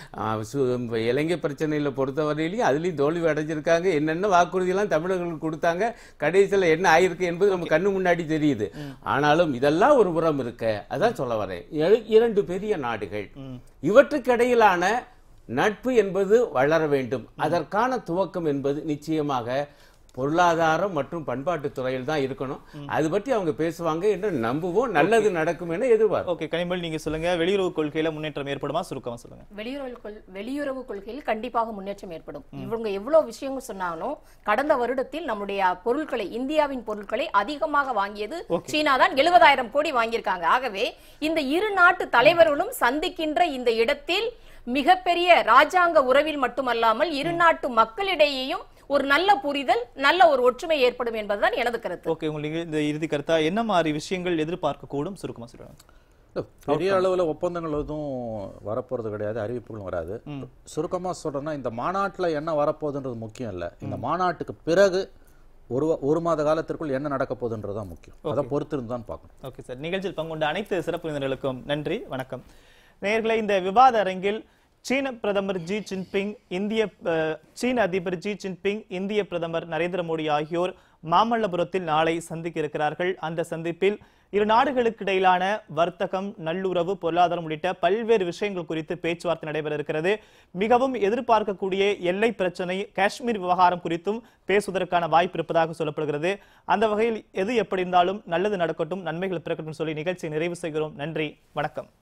இலங்கை பிரச்சனையில பொறுத்தவரையிலையும் அதுலயும் தோல்வி அடைஞ்சிருக்காங்க. என்னென்ன வாக்குறுதியெல்லாம் தமிழர்களுக்கு கொடுத்தாங்க, கடைசியில என்ன ஆயிருக்கு என்பது நம்ம கண்ணு முன்னாடி தெரியுது. ஆனாலும் இதெல்லாம் ஒரு புறம் இருக்க, அதான் சொல்ல வரேன். இரண்டு பெரிய நாடுகள், இவற்றுக்கு இடையிலான நட்பு என்பது வளர வேண்டும். அதற்கான துவக்கம் என்பது நிச்சயமாக பொருளாதாரம் மற்றும் பண்பாட்டு துறையில் தான் இருக்கணும். அது பற்றி அவங்க பேசுவாங்க என்று நம்புவோம். நல்லது நடக்கும் என எதிர்பார்ப்போம். ஓகே, கனிமொழி, நீங்க சொல்லுங்க. வெளியுறவு கொள்கையில முன்னேற்றம் ஏற்படுமா? சுருக்கமா சொல்லுங்க. வெளியுறவு வெளியுறவு கொள்கையில் கண்டிப்பாக முன்னேற்றம் ஏற்படும். இவங்க எவ்வளவு விஷயங்கள் சொன்னாலும் கடந்த வருடத்தில் நம்முடைய பொருட்களை, இந்தியாவின் பொருட்களை அதிகமாக வாங்கியது சீனா தான். எழுபதாயிரம் கோடி வாங்கியிருக்காங்க. ஆகவே இந்த இரு நாட்டு தலைவர்களும் சந்திக்கின்ற இந்த இடத்தில் மிகப்பெரிய ராஜாங்க உறவில் மட்டுமல்லாமல் இரு நாட்டு மக்களிடையேயும் ஒரு நல்ல புரிதல், நல்ல ஒரு ஒற்றுமை ஏற்படும் என்பதுதான் எனது கருத்து. ஓகே, உங்களுக்கு இந்த இறுதி கருத்தா என்ன மாதிரி விஷயங்கள் எதிர்பார்க்க கூடும்? சுருக்கமா சொல்லுங்க. பெரிய அளவில் ஒப்பந்தங்கள் எதுவும் வரப்போறது கிடையாது, அறிவிப்புகளும் வராது. சுருக்கமா சொல்றேன்னா, இந்த மாநாட்டில் என்ன வரப்போகுதுன்றது முக்கியம் இல்லை. இந்த மாநாட்டுக்கு பிறகு ஒரு ஒரு மாத காலத்திற்குள் என்ன நடக்க போகுதுன்றதுதான் முக்கியம். அதை பொறுத்திருந்து தான் பார்க்கணும். ஓகே சார், நிகழ்ச்சியில் பங்குண்ட அனைத்து சிறப்பு விருந்தினர்களுக்கும் நன்றி, வணக்கம். நேயர்களே, இந்த விவாத அரங்கில் சீன பிரதமர் ஜி ஜின்பிங், இந்திய சீன அதிபர் ஜி ஜின்பிங், இந்திய பிரதமர் நரேந்திர மோடி ஆகியோர் மாமல்லபுரத்தில் நாளை சந்திக்க இருக்கிறார்கள். அந்த சந்திப்பில் இரு நாடுகளுக்கு இடையிலான வர்த்தகம், நல்லுறவு, பொருளாதாரம் உள்ளிட்ட பல்வேறு விஷயங்கள் குறித்து பேச்சுவார்த்தை நடைபெற இருக்கிறது. மிகவும் எதிர்பார்க்கக்கூடிய எல்லை பிரச்சனை, காஷ்மீர் விவகாரம் குறித்தும் பேசுவதற்கான வாய்ப்பு இருப்பதாக சொல்லப்படுகிறது. அந்த வகையில் எது எப்படி இருந்தாலும் நல்லது நடக்கட்டும், நன்மைகள் பிறக்கட்டும் சொல்லி நிகழ்ச்சியை நிறைவு செய்கிறோம். நன்றி, வணக்கம்.